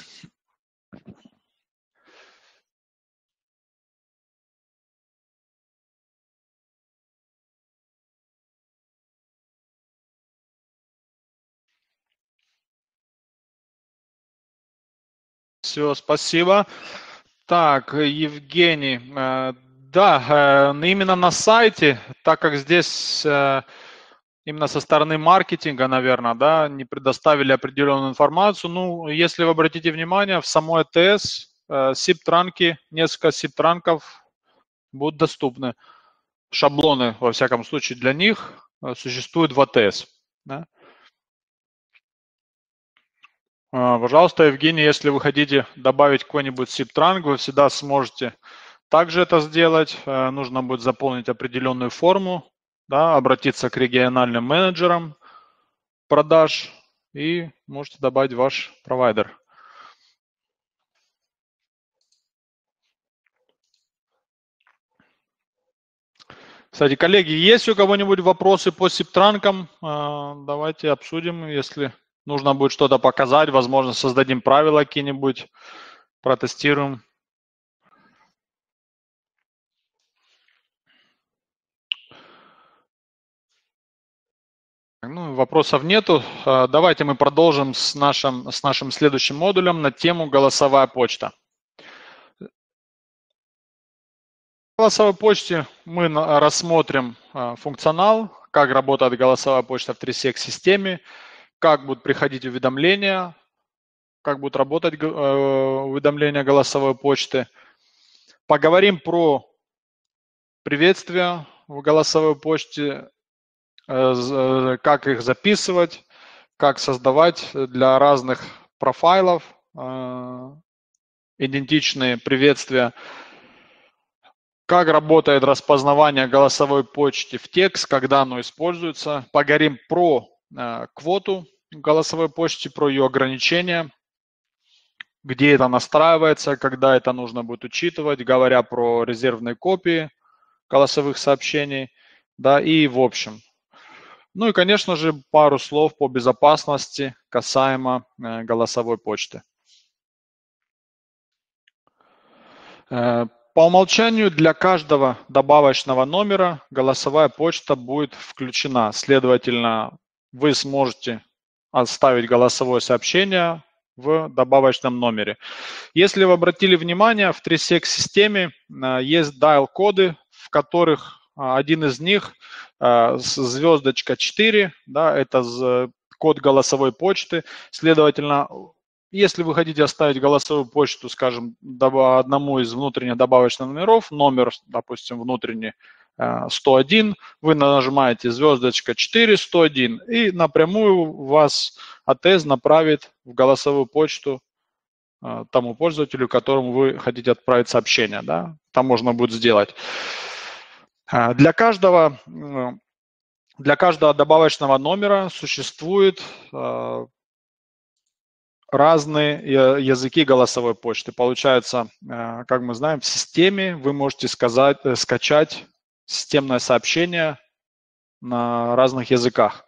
Все, спасибо. Так, Евгений, да, именно на сайте, так как здесь именно со стороны маркетинга, наверное, да, не предоставили определенную информацию. Ну, если вы обратите внимание, в самой АТС SIP-транки, несколько SIP-транков будут доступны. Шаблоны, во всяком случае, для них существуют в АТС. Да? Пожалуйста, Евгений, если вы хотите добавить какой-нибудь SIP-транк, вы всегда сможете также это сделать. Нужно будет заполнить определенную форму, да, обратиться к региональным менеджерам продаж и можете добавить ваш провайдер. Кстати, коллеги, есть у кого-нибудь вопросы по SIP-транкам? Давайте обсудим, если нужно будет что-то показать, возможно, создадим правила какие-нибудь, протестируем. Ну, вопросов нету. Давайте мы продолжим с нашим следующим модулем на тему голосовая почта. В голосовой почте мы рассмотрим функционал, как работает голосовая почта в 3SEC-системе, как будут приходить уведомления, как будут работать уведомления голосовой почты. Поговорим про приветствия в голосовой почте, как их записывать, как создавать для разных профайлов идентичные приветствия, как работает распознавание голосовой почты в текст, когда оно используется. Поговорим про квоту голосовой почты, про ее ограничения, где это настраивается, когда это нужно будет учитывать, говоря про резервные копии голосовых сообщений, да, и в общем. Ну и, конечно же, пару слов по безопасности касаемо голосовой почты. По умолчанию для каждого добавочного номера голосовая почта будет включена. Следовательно, вы сможете оставить голосовое сообщение в добавочном номере. Если вы обратили внимание, в 3SEC-системе есть dial-коды, в которых один из них звездочка 4, да, это код голосовой почты. Следовательно, если вы хотите оставить голосовую почту, скажем, одному из внутренних добавочных номеров, номер, допустим, внутренний 101, вы нажимаете звездочка 4, 101, и напрямую вас АТС направит в голосовую почту тому пользователю, которому вы хотите отправить сообщение. Да? Там можно будет сделать. Для каждого добавочного номера существует разные языки голосовой почты. Получается, как мы знаем, в системе вы можете скачать системное сообщение на разных языках.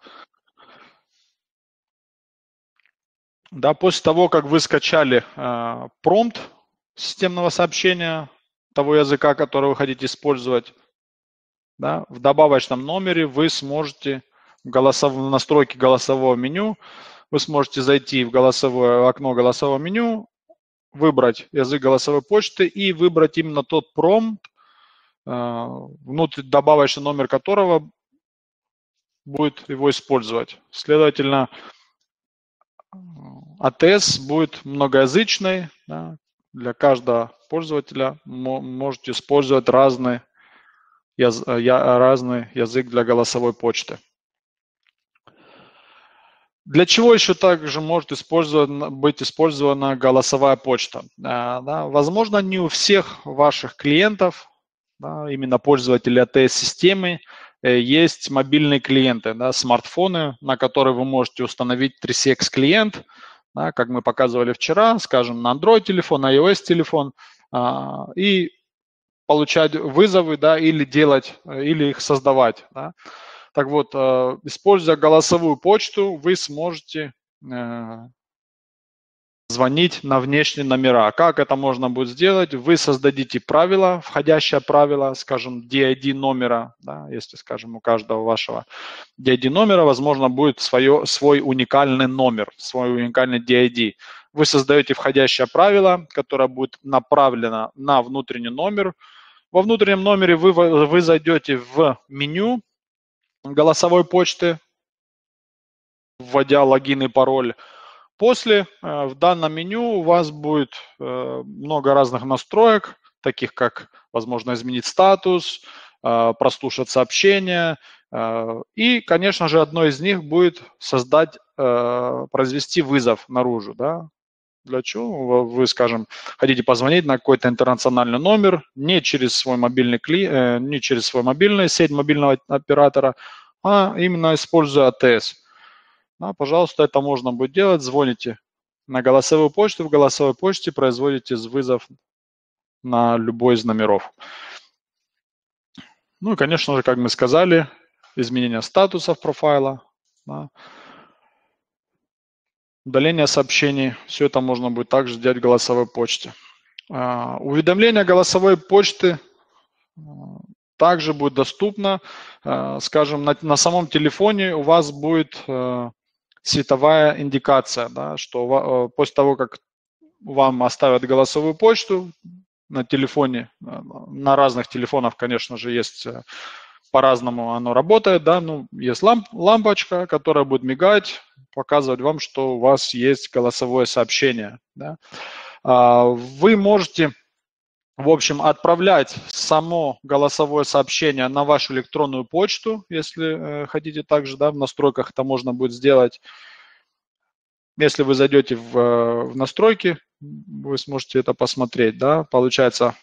Да, после того, как вы скачали промпт системного сообщения того языка, который вы хотите использовать, да, в добавочном номере вы сможете в настройки голосового меню, вы сможете зайти в окно голосового меню, выбрать язык голосовой почты и выбрать именно тот промпт, добавочный номер которого будет его использовать. Следовательно, АТС будет многоязычной. Да, для каждого пользователя можете использовать разные разный язык для голосовой почты. Для чего еще также может быть использована голосовая почта? Да, возможно, не у всех ваших клиентов, да, именно пользователей ATS-системы, есть мобильные клиенты, да, смартфоны, на которые вы можете установить 3CX клиент, да, как мы показывали вчера, скажем, на Android-телефон, на iOS-телефон, и получать вызовы, да, или их создавать. Да. Так вот, используя голосовую почту, вы сможете звонить на внешние номера. Как это можно будет сделать? Вы создадите правило, входящее правило, скажем, DID номера, да, если, скажем, у каждого вашего DID номера, возможно, будет свой уникальный номер, свой уникальный DID. Вы создаете входящее правило, которое будет направлено на внутренний номер. Во внутреннем номере вы зайдете в меню голосовой почты, вводя логин и пароль. После в данном меню у вас будет много разных настроек, таких как, возможно, изменить статус, прослушать сообщения. И, конечно же, одно из них будет произвести вызов наружу. Да? Для чего вы, скажем, хотите позвонить на какой-то интернациональный номер не через свой мобильный не через свою мобильную сеть мобильного оператора, а именно используя ATS. Да, пожалуйста, это можно будет делать. Звоните на голосовую почту, в голосовой почте производите вызов на любой из номеров. Ну и, конечно же, как мы сказали, изменение статусов профайла, да, удаление сообщений. Все это можно будет также сделать в голосовой почте. Уведомление голосовой почты также будет доступно. Скажем, на самом телефоне у вас будет цветовая индикация, да, что после того, как вам оставят голосовую почту на телефоне, на разных телефонах, конечно же, есть по-разному оно работает, да, ну, есть лампочка, которая будет мигать, показывать вам, что у вас есть голосовое сообщение. Да. Вы можете, в общем, отправлять само голосовое сообщение на вашу электронную почту, если хотите также, да, в настройках это можно будет сделать. Если вы зайдете в настройки, вы сможете это посмотреть, да, получается,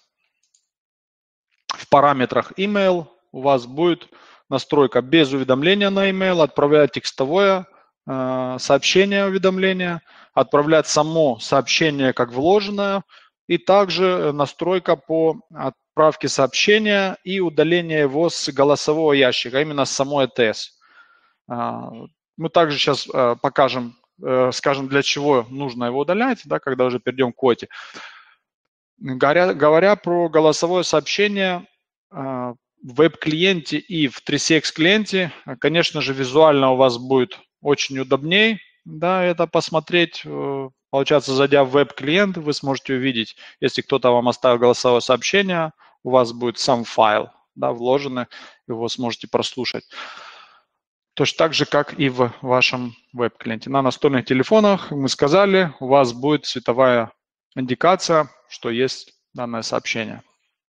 в параметрах email у вас будет настройка без уведомления на email, отправлять текстовое сообщение уведомления, отправлять само сообщение как вложенное, и также настройка по отправке сообщения и удаление его с голосового ящика, именно с самой ATS. Мы также сейчас покажем, скажем, для чего нужно его удалять, да, когда уже перейдем к коде. Говоря про голосовое сообщение, в веб-клиенте и в 3CX клиенте, конечно же, визуально у вас будет очень удобней, да, это посмотреть. Получается, зайдя в веб-клиент, вы сможете увидеть, если кто-то вам оставил голосовое сообщение, у вас будет сам файл, да, вложенный, его сможете прослушать. Точно так же, как и в вашем веб-клиенте. На настольных телефонах, мы сказали, у вас будет цветовая индикация, что есть данное сообщение.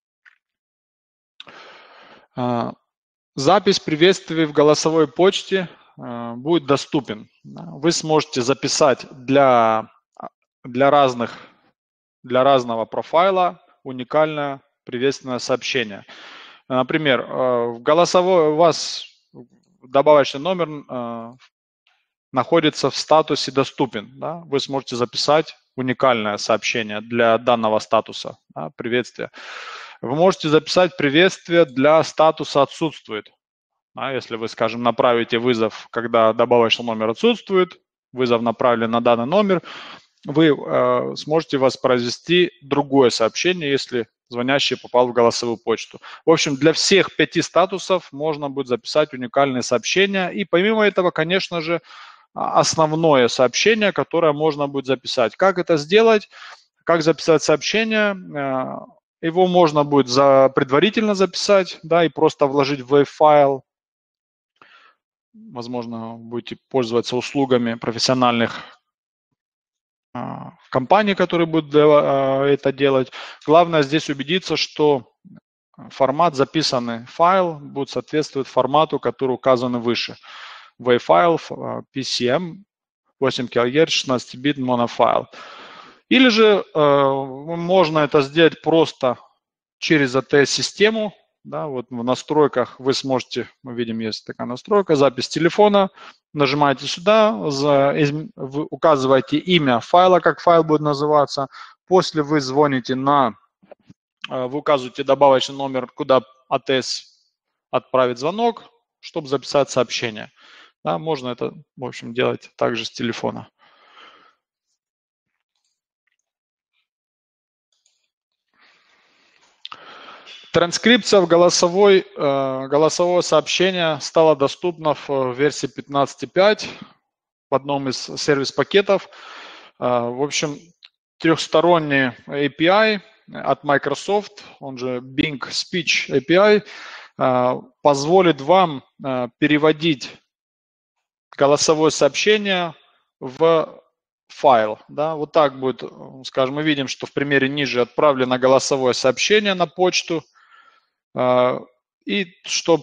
Запись приветствий в голосовой почте будет доступен. Вы сможете записать для разного профайла уникальное приветственное сообщение. Например, в голосовой у вас добавочный номер находится в статусе «Доступен». Да? Вы сможете записать уникальное сообщение для данного статуса, да, приветствие. Вы можете записать приветствие для статуса «Отсутствует». Да, если вы, скажем, направите вызов, когда добавочный номер отсутствует, вызов направлен на данный номер, вы сможете воспроизвести другое сообщение, если звонящий попал в голосовую почту. В общем, для всех 5 статусов можно будет записать уникальные сообщения. И помимо этого, конечно же, основное сообщение, которое можно будет записать. Как это сделать? Как записать сообщение? Его можно будет предварительно записать, да, и просто вложить в WAV-файл. Возможно, будете пользоваться услугами профессиональных компаний, которые будут это делать. Главное здесь убедиться, что формат, записанный файл будет соответствовать формату, который указан выше. WAV-файл, PCM, 8 кГц, 16-бит монофайл. Или же можно это сделать просто через ATS-систему. Да, вот в настройках вы сможете, мы видим, есть такая настройка, запись телефона. Нажимаете сюда, вы указываете имя файла, как файл будет называться. После вы звоните вы указываете добавочный номер, куда ATS отправит звонок, чтобы записать сообщение. Да, можно это, в общем, делать также с телефона. Транскрипция голосового сообщения стала доступна в версии 15.5 в одном из сервис-пакетов. В общем, трехсторонний API от Microsoft, он же Bing Speech API, позволит вам переводить голосовое сообщение в файл. Да? Вот так будет, скажем, мы видим, что в примере ниже отправлено голосовое сообщение на почту. И чтобы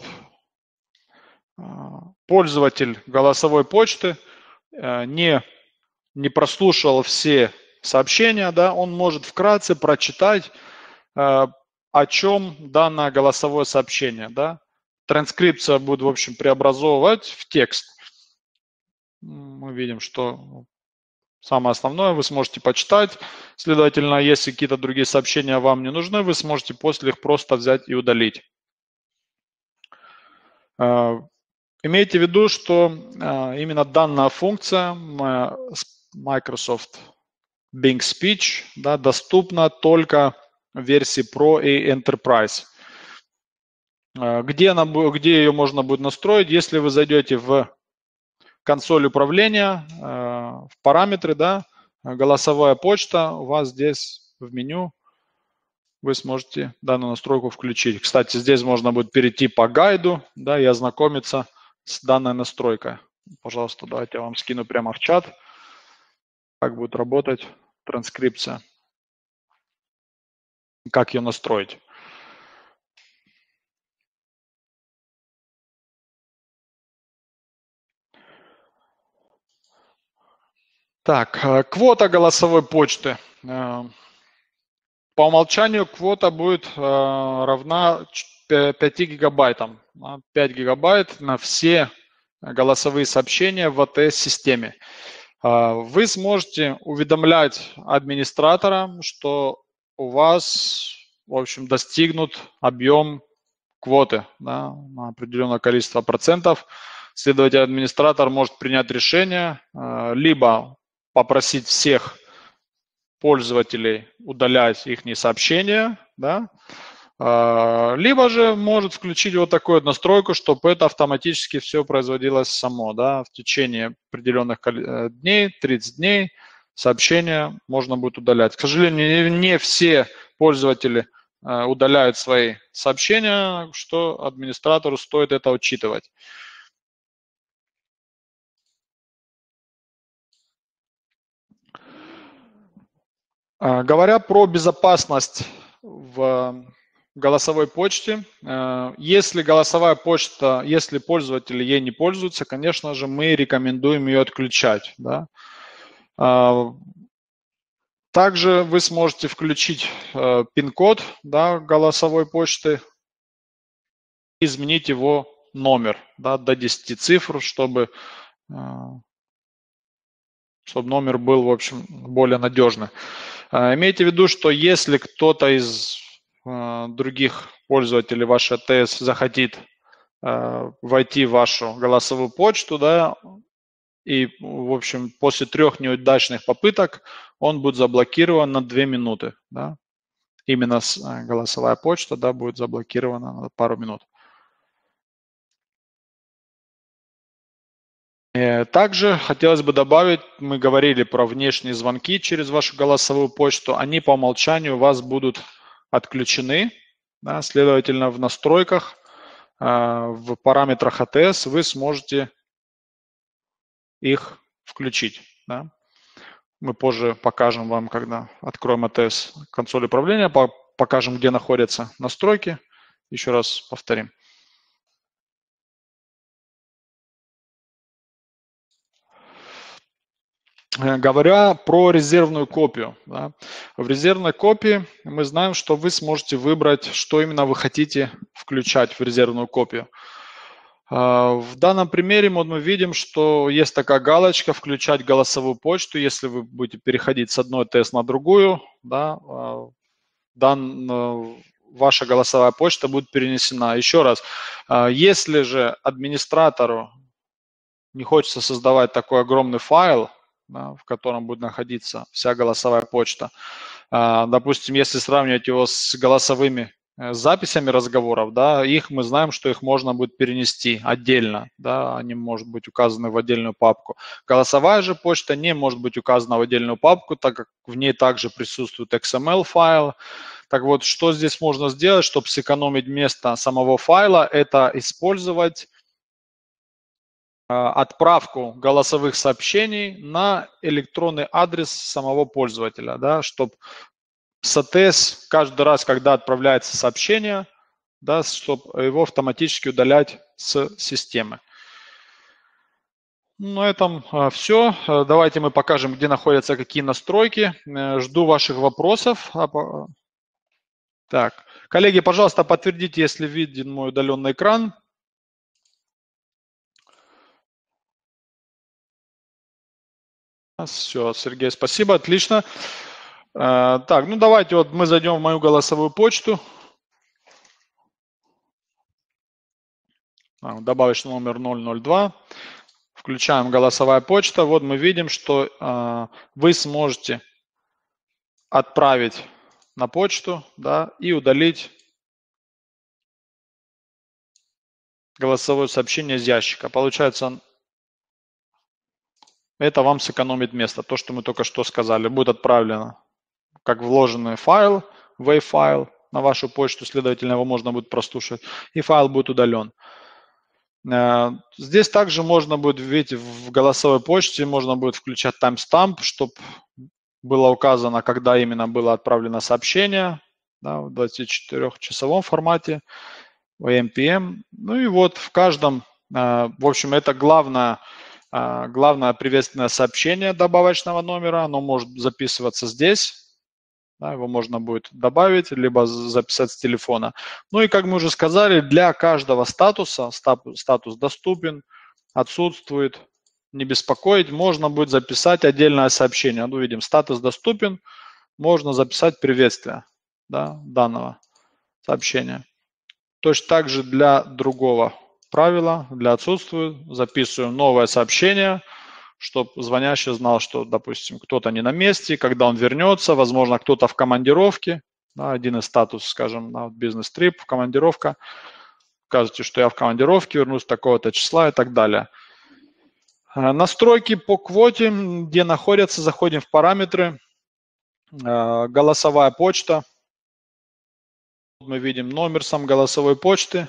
пользователь голосовой почты не прослушал все сообщения, да, он может вкратце прочитать, о чем данное голосовое сообщение. Да. Транскрипция будет, в общем, преобразовывать в текст. Мы видим, что самое основное вы сможете почитать. Следовательно, если какие-то другие сообщения вам не нужны, вы сможете после их просто взять и удалить. Имейте в виду, что именно данная функция Microsoft Bing Speech, да, доступна только в версии Pro и Enterprise. Где ее можно будет настроить? Если вы зайдете в консоль управления, в параметры, да, голосовая почта, у вас здесь в меню вы сможете данную настройку включить. Кстати, здесь можно будет перейти по гайду, да, и ознакомиться с данной настройкой. Пожалуйста, давайте я вам скину прямо в чат, как будет работать транскрипция, как ее настроить. Так, квота голосовой почты. По умолчанию квота будет равна 5 гигабайтам. 5 гигабайт на все голосовые сообщения в ATS-системе. Вы сможете уведомлять администратора, что у вас, в общем, достигнут объем квоты, да, на определенное количество процентов. Следовательно, администратор может принять решение либо попросить всех пользователей удалять их сообщения, да, либо же может включить вот такую настройку, чтобы это автоматически все производилось само, да, в течение определенных дней, 30 дней сообщения можно будет удалять. К сожалению, не все пользователи удаляют свои сообщения, что администратору стоит это учитывать. Говоря про безопасность в голосовой почте, если голосовая почта, если пользователи ей не пользуются, конечно же, мы рекомендуем ее отключать. Да. Также вы сможете включить пин-код, да, голосовой почты, изменить его номер, да, до 10 цифр, чтобы номер был, в общем, более надежный. Имейте в виду, что если кто-то из других пользователей вашей ATS захотит войти в вашу голосовую почту, да, и, в общем, после 3 неудачных попыток он будет заблокирован на 2 минуты. Да. Именно голосовая почта, да, будет заблокирована на пару минут. Также хотелось бы добавить, мы говорили про внешние звонки через вашу голосовую почту. Они по умолчанию у вас будут отключены. Да, следовательно, в настройках, в параметрах ATS вы сможете их включить. Да. Мы позже покажем вам, когда откроем ATS консоль управления, покажем, где находятся настройки Еще раз повторим. Говоря про резервную копию. Да, в резервной копии мы знаем, что вы сможете выбрать, что именно вы хотите включать в резервную копию. В данном примере мы видим, что есть такая галочка «Включать голосовую почту». Если вы будете переходить с одной ТС на другую, да, ваша голосовая почта будет перенесена. Еще раз, если же администратору не хочется создавать такой огромный файл, да, в котором будет находиться вся голосовая почта, допустим, если сравнивать его с голосовыми записями разговоров, да, мы знаем, что их можно будет перенести отдельно, да, они могут быть указаны в отдельную папку. Голосовая же почта не может быть указана в отдельную папку, так как в ней также присутствует XML-файл. Так вот, что здесь можно сделать, чтобы сэкономить место самого файла, это использовать отправку голосовых сообщений на электронный адрес самого пользователя, да, чтобы с АТС каждый раз, когда отправляется сообщение, да, чтобы его автоматически удалять с системы. На этом все. Давайте мы покажем, где находятся какие настройки. Жду ваших вопросов. Так, коллеги, пожалуйста, подтвердите, если виден мой удаленный экран. Все, Сергей, спасибо, отлично. Так, ну давайте вот мы зайдем в мою голосовую почту. Добавочный номер 002. Включаем голосовая почта. Вот мы видим, что вы сможете отправить на почту, да, и удалить голосовое сообщение из ящика. Получается, это вам сэкономит место. То, что мы только что сказали, будет отправлено как вложенный файл, WAV-файл на вашу почту, следовательно, его можно будет прослушать, и файл будет удален. Здесь также можно будет, видите, в голосовой почте можно будет включать timestamp, чтобы было указано, когда именно было отправлено сообщение, да, в 24-часовом формате, AMPM. Ну и вот в каждом, в общем, это главное приветственное сообщение добавочного номера, оно может записываться здесь. Да, его можно будет добавить, либо записать с телефона. Ну и, как мы уже сказали, для каждого статуса, статус доступен, отсутствует, не беспокоить, можно будет записать отдельное сообщение. Ну, видим, статус доступен, можно записать приветствие, да, данного сообщения. Точно так же для другого правила, для отсутствует, записываем новое сообщение, чтобы звонящий знал, что, допустим, кто-то не на месте, когда он вернется, возможно, кто-то в командировке, да, один из статусов, скажем, бизнес-трип, командировка, скажете, что я в командировке, вернусь такого-то числа и так далее. Настройки по квоте, где находятся, заходим в параметры, голосовая почта, мы видим номер сам голосовой почты,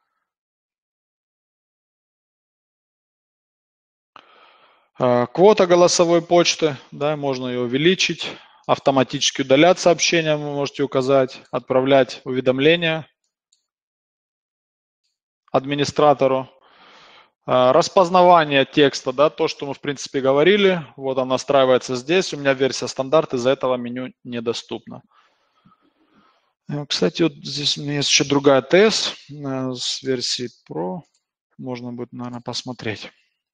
квота голосовой почты, да, можно ее увеличить, автоматически удалять сообщения вы можете указать, отправлять уведомления администратору. Распознавание текста, да, то, что мы в принципе говорили, вот он настраивается здесь, у меня версия стандарт, из-за этого меню недоступно. Кстати, вот здесь у меня есть еще другая ТС с версии Pro, можно будет, наверное, посмотреть.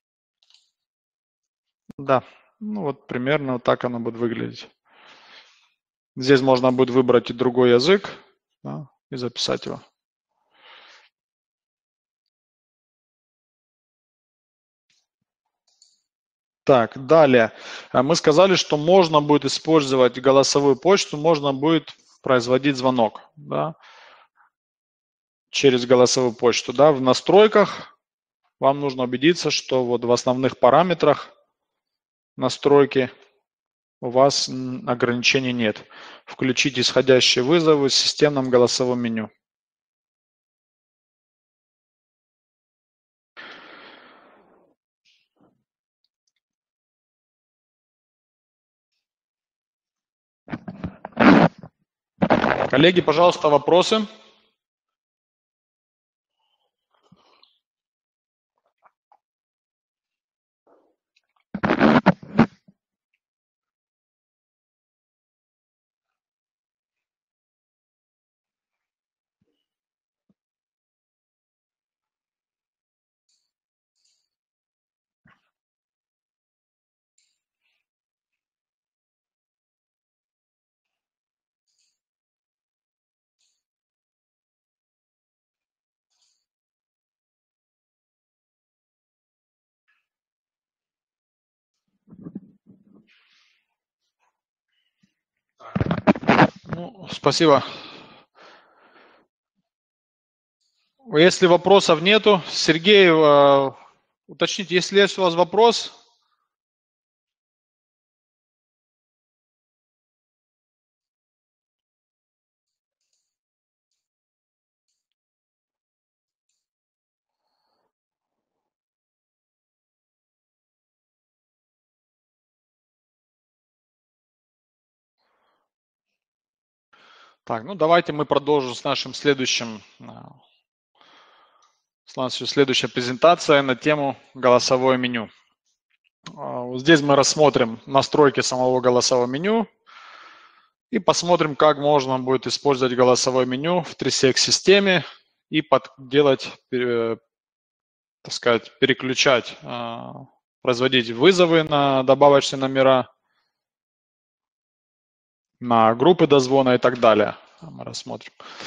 Да, ну вот примерно вот так оно будет выглядеть. Здесь можно будет выбрать и другой язык, да, и записать его. Так, далее. Мы сказали, что можно будет использовать голосовую почту, можно будет производить звонок, да, через голосовую почту. Да. В настройках вам нужно убедиться, что вот в основных параметрах настройки у вас ограничений нет. Включить исходящие вызовы в системном голосовом меню. Коллеги, пожалуйста, вопросы? Ну, спасибо. Если вопросов нету, Сергей, уточните, если есть у вас вопрос. Так, ну давайте мы продолжим с нашим следующим, с нашей следующей презентацией на тему голосовое меню. Вот здесь мы рассмотрим настройки самого голосового меню и посмотрим, как можно будет использовать голосовое меню в 3CX-системе и делать, так сказать, переключать, производить вызовы на добавочные номера, на группы дозвона и так далее. Мы рассмотрим.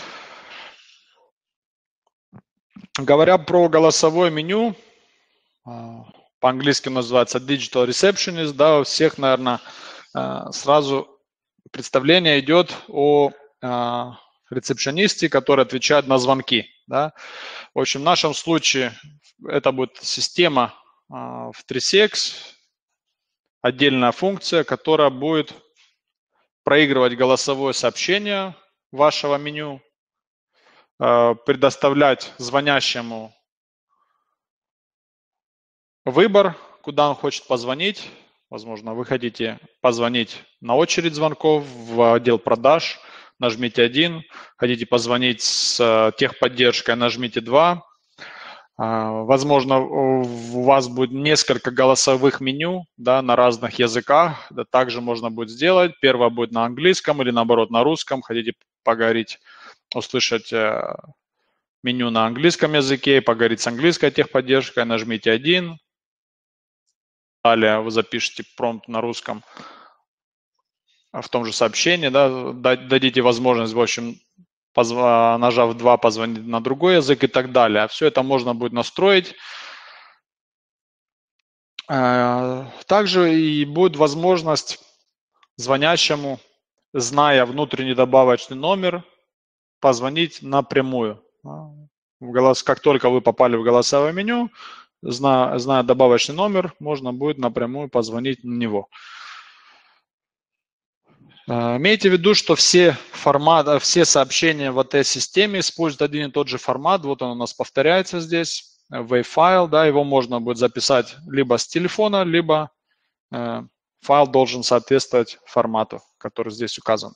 Говоря про голосовое меню, по-английски называется Digital Receptionist, да, у всех, наверное, сразу представление идет о рецепшонисте, который отвечает на звонки. Да. В общем, в нашем случае это будет система в 3CX, отдельная функция, которая будет проигрывать голосовое сообщение вашего меню, предоставлять звонящему выбор, куда он хочет позвонить. Возможно, вы хотите позвонить на очередь звонков в отдел продаж, нажмите 1. Хотите позвонить с техподдержкой, нажмите 2. Возможно, у вас будет несколько голосовых меню, да, на разных языках. Да, также можно будет сделать. Первое будет на английском или наоборот на русском. Хотите поговорить, услышать меню на английском языке, поговорить с английской техподдержкой, нажмите 1. Далее вы запишите промпт на русском в том же сообщении, да, дадите возможность, в общем, нажав 2, позвонить на другой язык и так далее. Все это можно будет настроить. Также и будет возможность звонящему, зная внутренний добавочный номер, позвонить напрямую. Как только вы попали в голосовое меню, зная добавочный номер, можно будет напрямую позвонить на него. Имейте в виду, что все сообщения в этой системе используют один и тот же формат. Вот он у нас повторяется здесь. WAV-файл, да, его можно будет записать либо с телефона, либо файл должен соответствовать формату, который здесь указан.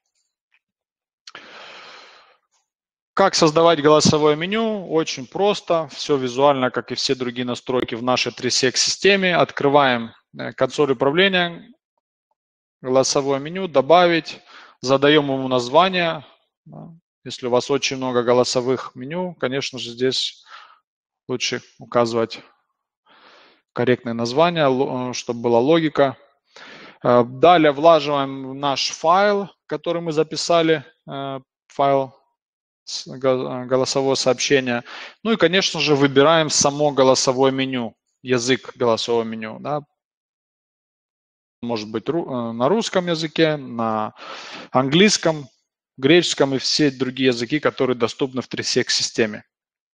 Как создавать голосовое меню? Очень просто. Все визуально, как и все другие настройки в нашей 3CX-системе. Открываем консоль управления, голосовое меню, добавить, задаем ему название. Если у вас очень много голосовых меню, конечно же, здесь лучше указывать корректное название, чтобы была логика. Далее влаживаем наш файл, который мы записали, файл голосового сообщения. Ну и, конечно же, выбираем само голосовое меню, язык голосового меню. Да. Может быть на русском языке, на английском, греческом и все другие языки, которые доступны в 3CX-системе.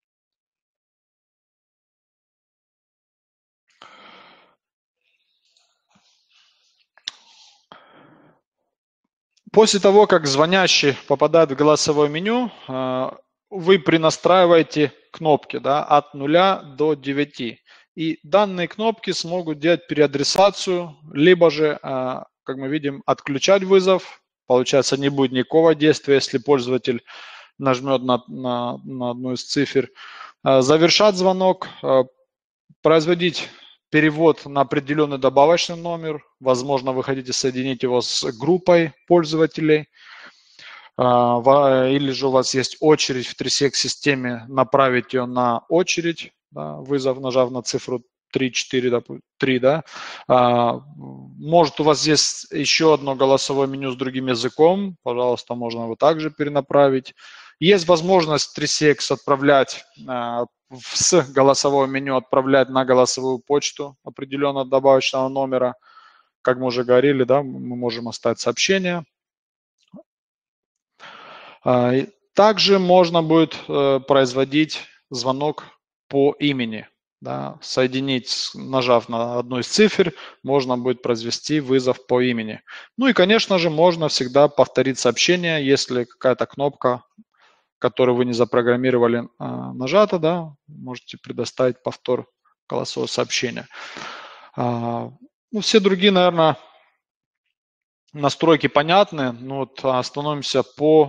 После того, как звонящий попадает в голосовое меню, вы принастраиваете кнопки, да, от 0 до 9. И данные кнопки смогут делать переадресацию, либо же, как мы видим, отключать вызов. Получается, не будет никакого действия, если пользователь нажмет на одну из цифр. Завершать звонок, производить перевод на определенный добавочный номер. Возможно, вы хотите соединить его с группой пользователей. Или же у вас есть очередь в 3CX-системе, направить ее на очередь, да, вызов, нажав на цифру 3, 4, 3, да. Может, у вас есть еще одно голосовое меню с другим языком, пожалуйста, можно его также перенаправить. Есть возможность 3CX отправлять с голосового меню, отправлять на голосовую почту определенного добавочного номера. Как мы уже говорили, да, мы можем оставить сообщение Также можно будет производить звонок по имени. Да, соединить, нажав на одну из цифр, можно будет произвести вызов по имени. Ну и, конечно же, можно всегда повторить сообщение, если какая-то кнопка, которую вы не запрограммировали, нажата, да, можете предоставить повтор голосового сообщения. Ну, все другие, наверное, настройки понятны. Ну, вот остановимся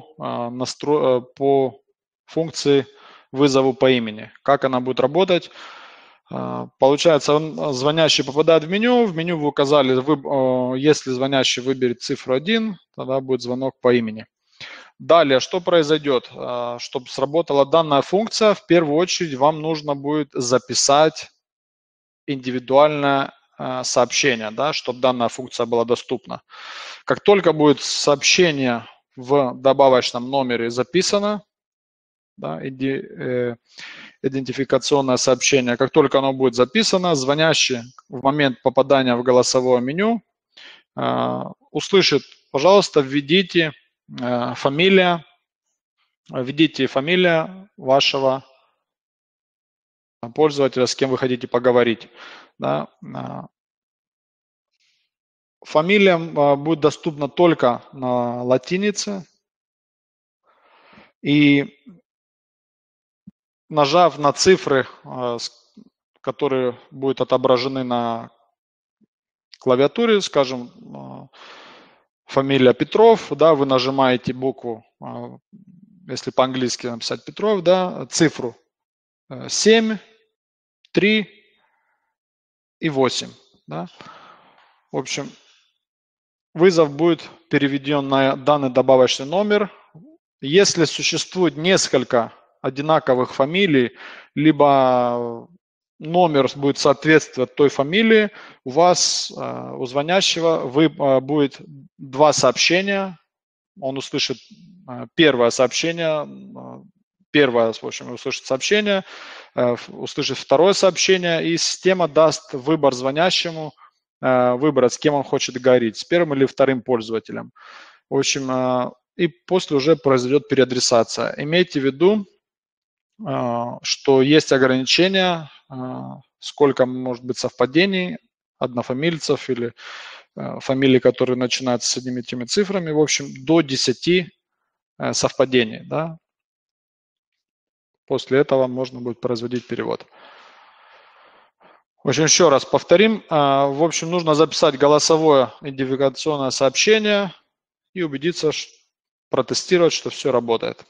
по функции вызову по имени. Как она будет работать? Получается, звонящий попадает в меню вы указали, если звонящий выберет цифру 1, тогда будет звонок по имени. Далее, что произойдет? Чтобы сработала данная функция, в первую очередь вам нужно будет записать индивидуальное сообщение, да, чтобы данная функция была доступна. Как только будет сообщение в добавочном номере записано, да, идентификационное сообщение. Как только оно будет записано, звонящий в момент попадания в голосовое меню услышит, пожалуйста, введите фамилия вашего пользователя, с кем вы хотите поговорить. Да. Фамилия будет доступна только на латинице. И нажав на цифры, которые будут отображены на клавиатуре, скажем, фамилия Петров, да, вы нажимаете букву, если по-английски написать Петров, да, цифру 7, 3 и 8. Да. В общем, вызов будет переведен на данный добавочный номер. Если существует несколько одинаковых фамилий, либо номер будет соответствовать той фамилии, у вас, у звонящего, будет два сообщения. Он услышит первое сообщение, в общем, услышит сообщение, услышит второе сообщение, и система даст выбор звонящему, выбрать, с кем он хочет говорить, с первым или вторым пользователем. В общем, и после уже произойдет переадресация. Имейте в виду, что есть ограничения, сколько может быть совпадений однофамильцев или фамилий, которые начинаются с одними и теми цифрами. В общем, до 10 совпадений. Да? После этого можно будет производить перевод. В общем, еще раз повторим. В общем, нужно записать голосовое идентификационное сообщение и убедиться, протестировать, что все работает.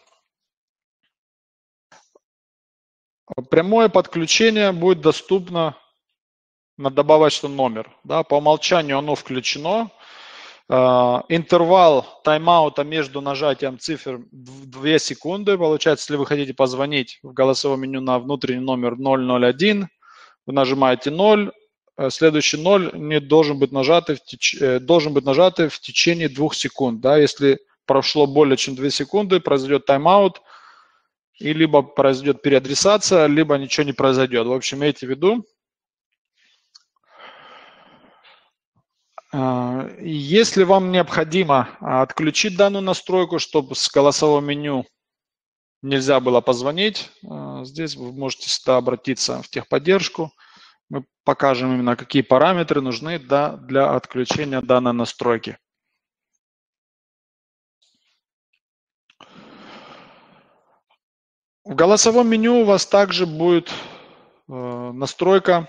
Прямое подключение будет доступно на добавочный номер. Да, по умолчанию оно включено. Интервал тайм-аута между нажатием цифр 2 секунды. Получается, если вы хотите позвонить в голосовом меню на внутренний номер 001, вы нажимаете 0. Следующий 0 не должен быть нажаты в течение 2 секунд. Да, если прошло более чем 2 секунды, произойдет тайм-аут, и либо произойдет переадресация, либо ничего не произойдет. В общем, имейте в виду. Если вам необходимо отключить данную настройку, чтобы с голосового меню нельзя было позвонить, здесь вы можете всегда обратиться в техподдержку. Мы покажем именно, какие параметры нужны для отключения данной настройки. В голосовом меню у вас также будет настройка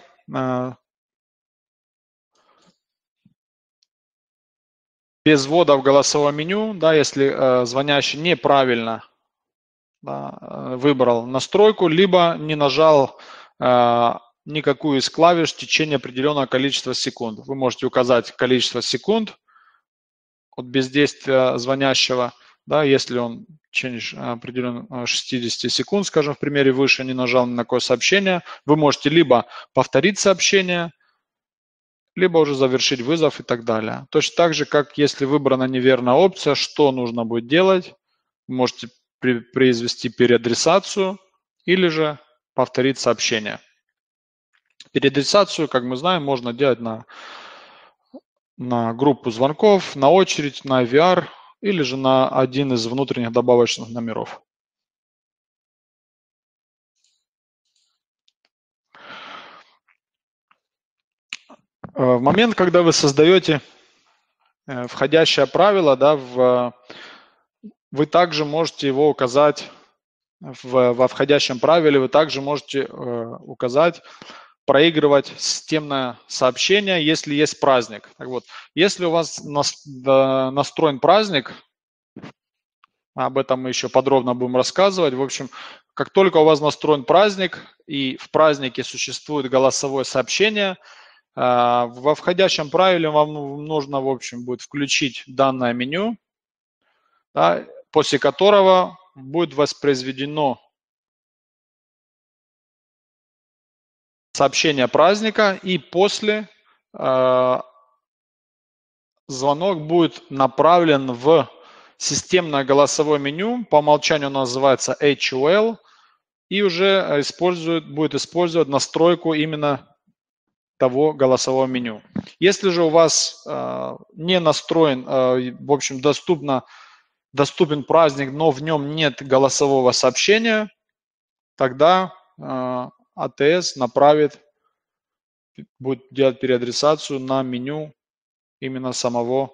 без ввода в голосовое меню, да, если звонящий неправильно выбрал настройку, либо не нажал никакую из клавиш в течение определенного количества секунд. Вы можете указать количество секунд от бездействия звонящего, да, если он в течение определенных 60 секунд, скажем, в примере выше, не нажал ни на какое сообщение, вы можете либо повторить сообщение, либо уже завершить вызов и так далее. Точно так же, как если выбрана неверная опция, что нужно будет делать, вы можете произвести переадресацию или же повторить сообщение. Переадресацию, как мы знаем, можно делать на группу звонков, на очередь, на IVR, или же на один из внутренних добавочных номеров. В момент, когда вы создаете входящее правило, да, вы также можете его указать во входящем правиле, вы также можете указать, проигрывать системное сообщение, если есть праздник. Так вот, если у вас настроен праздник, об этом мы еще подробно будем рассказывать. В общем, как только у вас настроен праздник и в празднике существует голосовое сообщение, во входящем правиле вам нужно, в общем, будет включить данное меню, да, после которого будет воспроизведено сообщение праздника, и после звонок будет направлен в системное голосовое меню, по умолчанию называется HOL, и уже будет использовать настройку именно того голосового меню. Если же у вас не настроен, в общем, доступен праздник, но в нем нет голосового сообщения, тогда АТС будет делать переадресацию на меню именно самого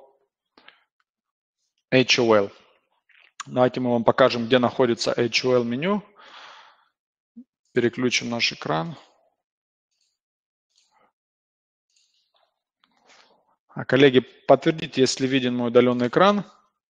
HOL. Давайте мы вам покажем, где находится HOL меню. Переключим наш экран. Коллеги, подтвердите, если виден мой удаленный экран.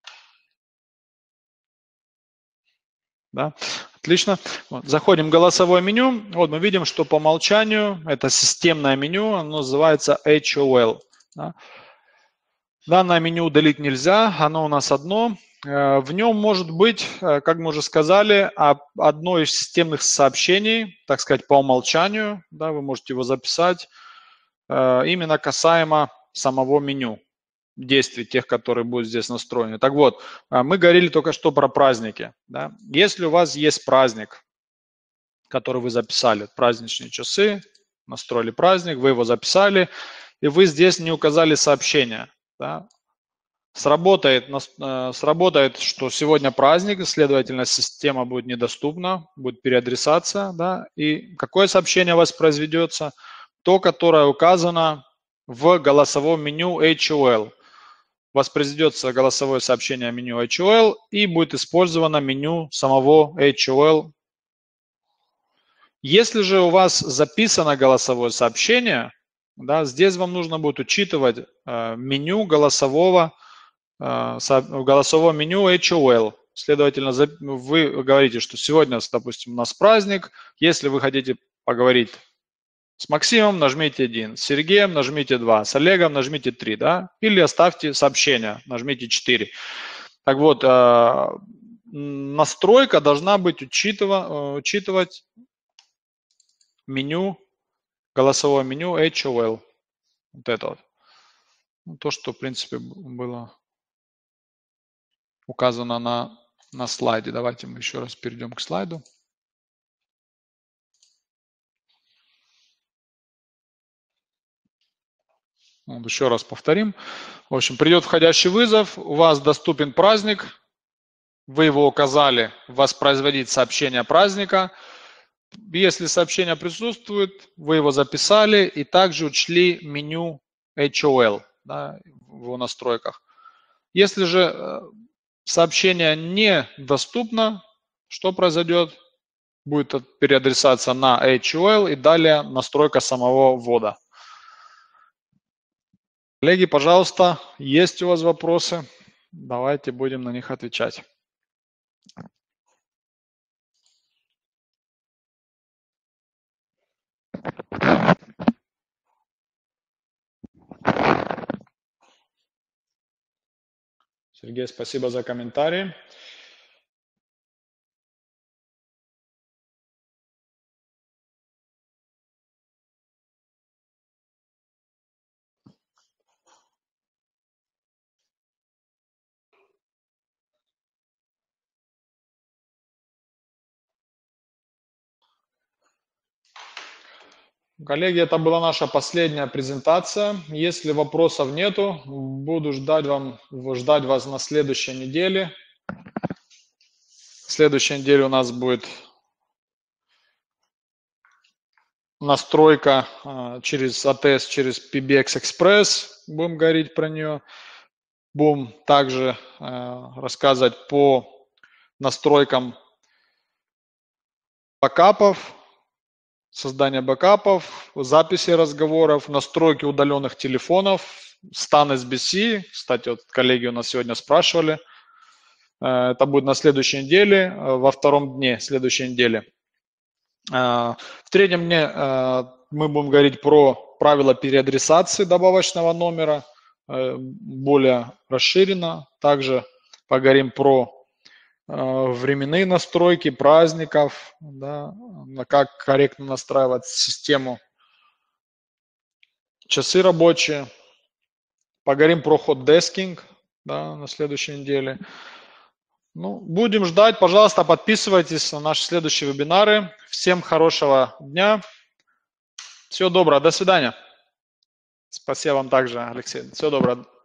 Да? Отлично. Вот, заходим в голосовое меню. Вот мы видим, что по умолчанию это системное меню, оно называется HOL. Да? Данное меню удалить нельзя, оно у нас одно. В нем может быть, как мы уже сказали, одно из системных сообщений, так сказать, по умолчанию. Да, вы можете его записать именно касаемо самого меню, действий тех, которые будут здесь настроены. Так вот, мы говорили только что про праздники. Да? Если у вас есть праздник, который вы записали, праздничные часы, настроили праздник, вы его записали, и вы здесь не указали сообщение. Да? Сработает, что сегодня праздник, следовательно, система будет недоступна, будет переадресация. Да? И какое сообщение воспроизведется? То, которое указано в голосовом меню HOL. Воспроизведется голосовое сообщение меню HOL и будет использовано меню самого HOL. Если же у вас записано голосовое сообщение, да, здесь вам нужно будет учитывать меню голосового меню HOL. Следовательно, вы говорите, что сегодня, допустим, у нас праздник. Если вы хотите поговорить с Максимом, нажмите 1, с Сергеем нажмите 2, с Олегом нажмите 3, да? Или оставьте сообщение, нажмите 4. Так вот, настройка должна быть учитывать меню, голосовое меню HOL. Вот это вот. То, что, в принципе, было указано на слайде. Давайте мы еще раз перейдем к слайду. Вот еще раз повторим. В общем, придет входящий вызов, у вас доступен праздник, вы его указали, воспроизводить сообщение праздника. Если сообщение присутствует, вы его записали и также учли меню HOL, да, в его настройках. Если же сообщение недоступно, что произойдет? Будет переадресация на HOL и далее настройка самого ввода. Коллеги, пожалуйста, есть у вас вопросы? Давайте будем на них отвечать. Сергей, спасибо за комментарий. Коллеги, это была наша последняя презентация. Если вопросов нету, буду ждать вас на следующей неделе. В следующей неделе у нас будет настройка через ATS, через PBX Express. Будем говорить про нее. Будем также рассказывать по настройкам бэкапов, создание бэкапов, записи разговоров, настройки удаленных телефонов, стан SBC. Кстати, вот коллеги у нас сегодня спрашивали. Это будет на следующей неделе, во втором дне следующей недели. В третьем дне мы будем говорить про правила переадресации добавочного номера, более расширенно. Также поговорим про временные настройки праздников, да, как корректно настраивать систему, часы рабочие. Поговорим про hot-desking, да, на следующей неделе. Ну, будем ждать. Пожалуйста, подписывайтесь на наши следующие вебинары. Всем хорошего дня. Всего доброго. До свидания. Спасибо вам также, Алексей. Всего доброго.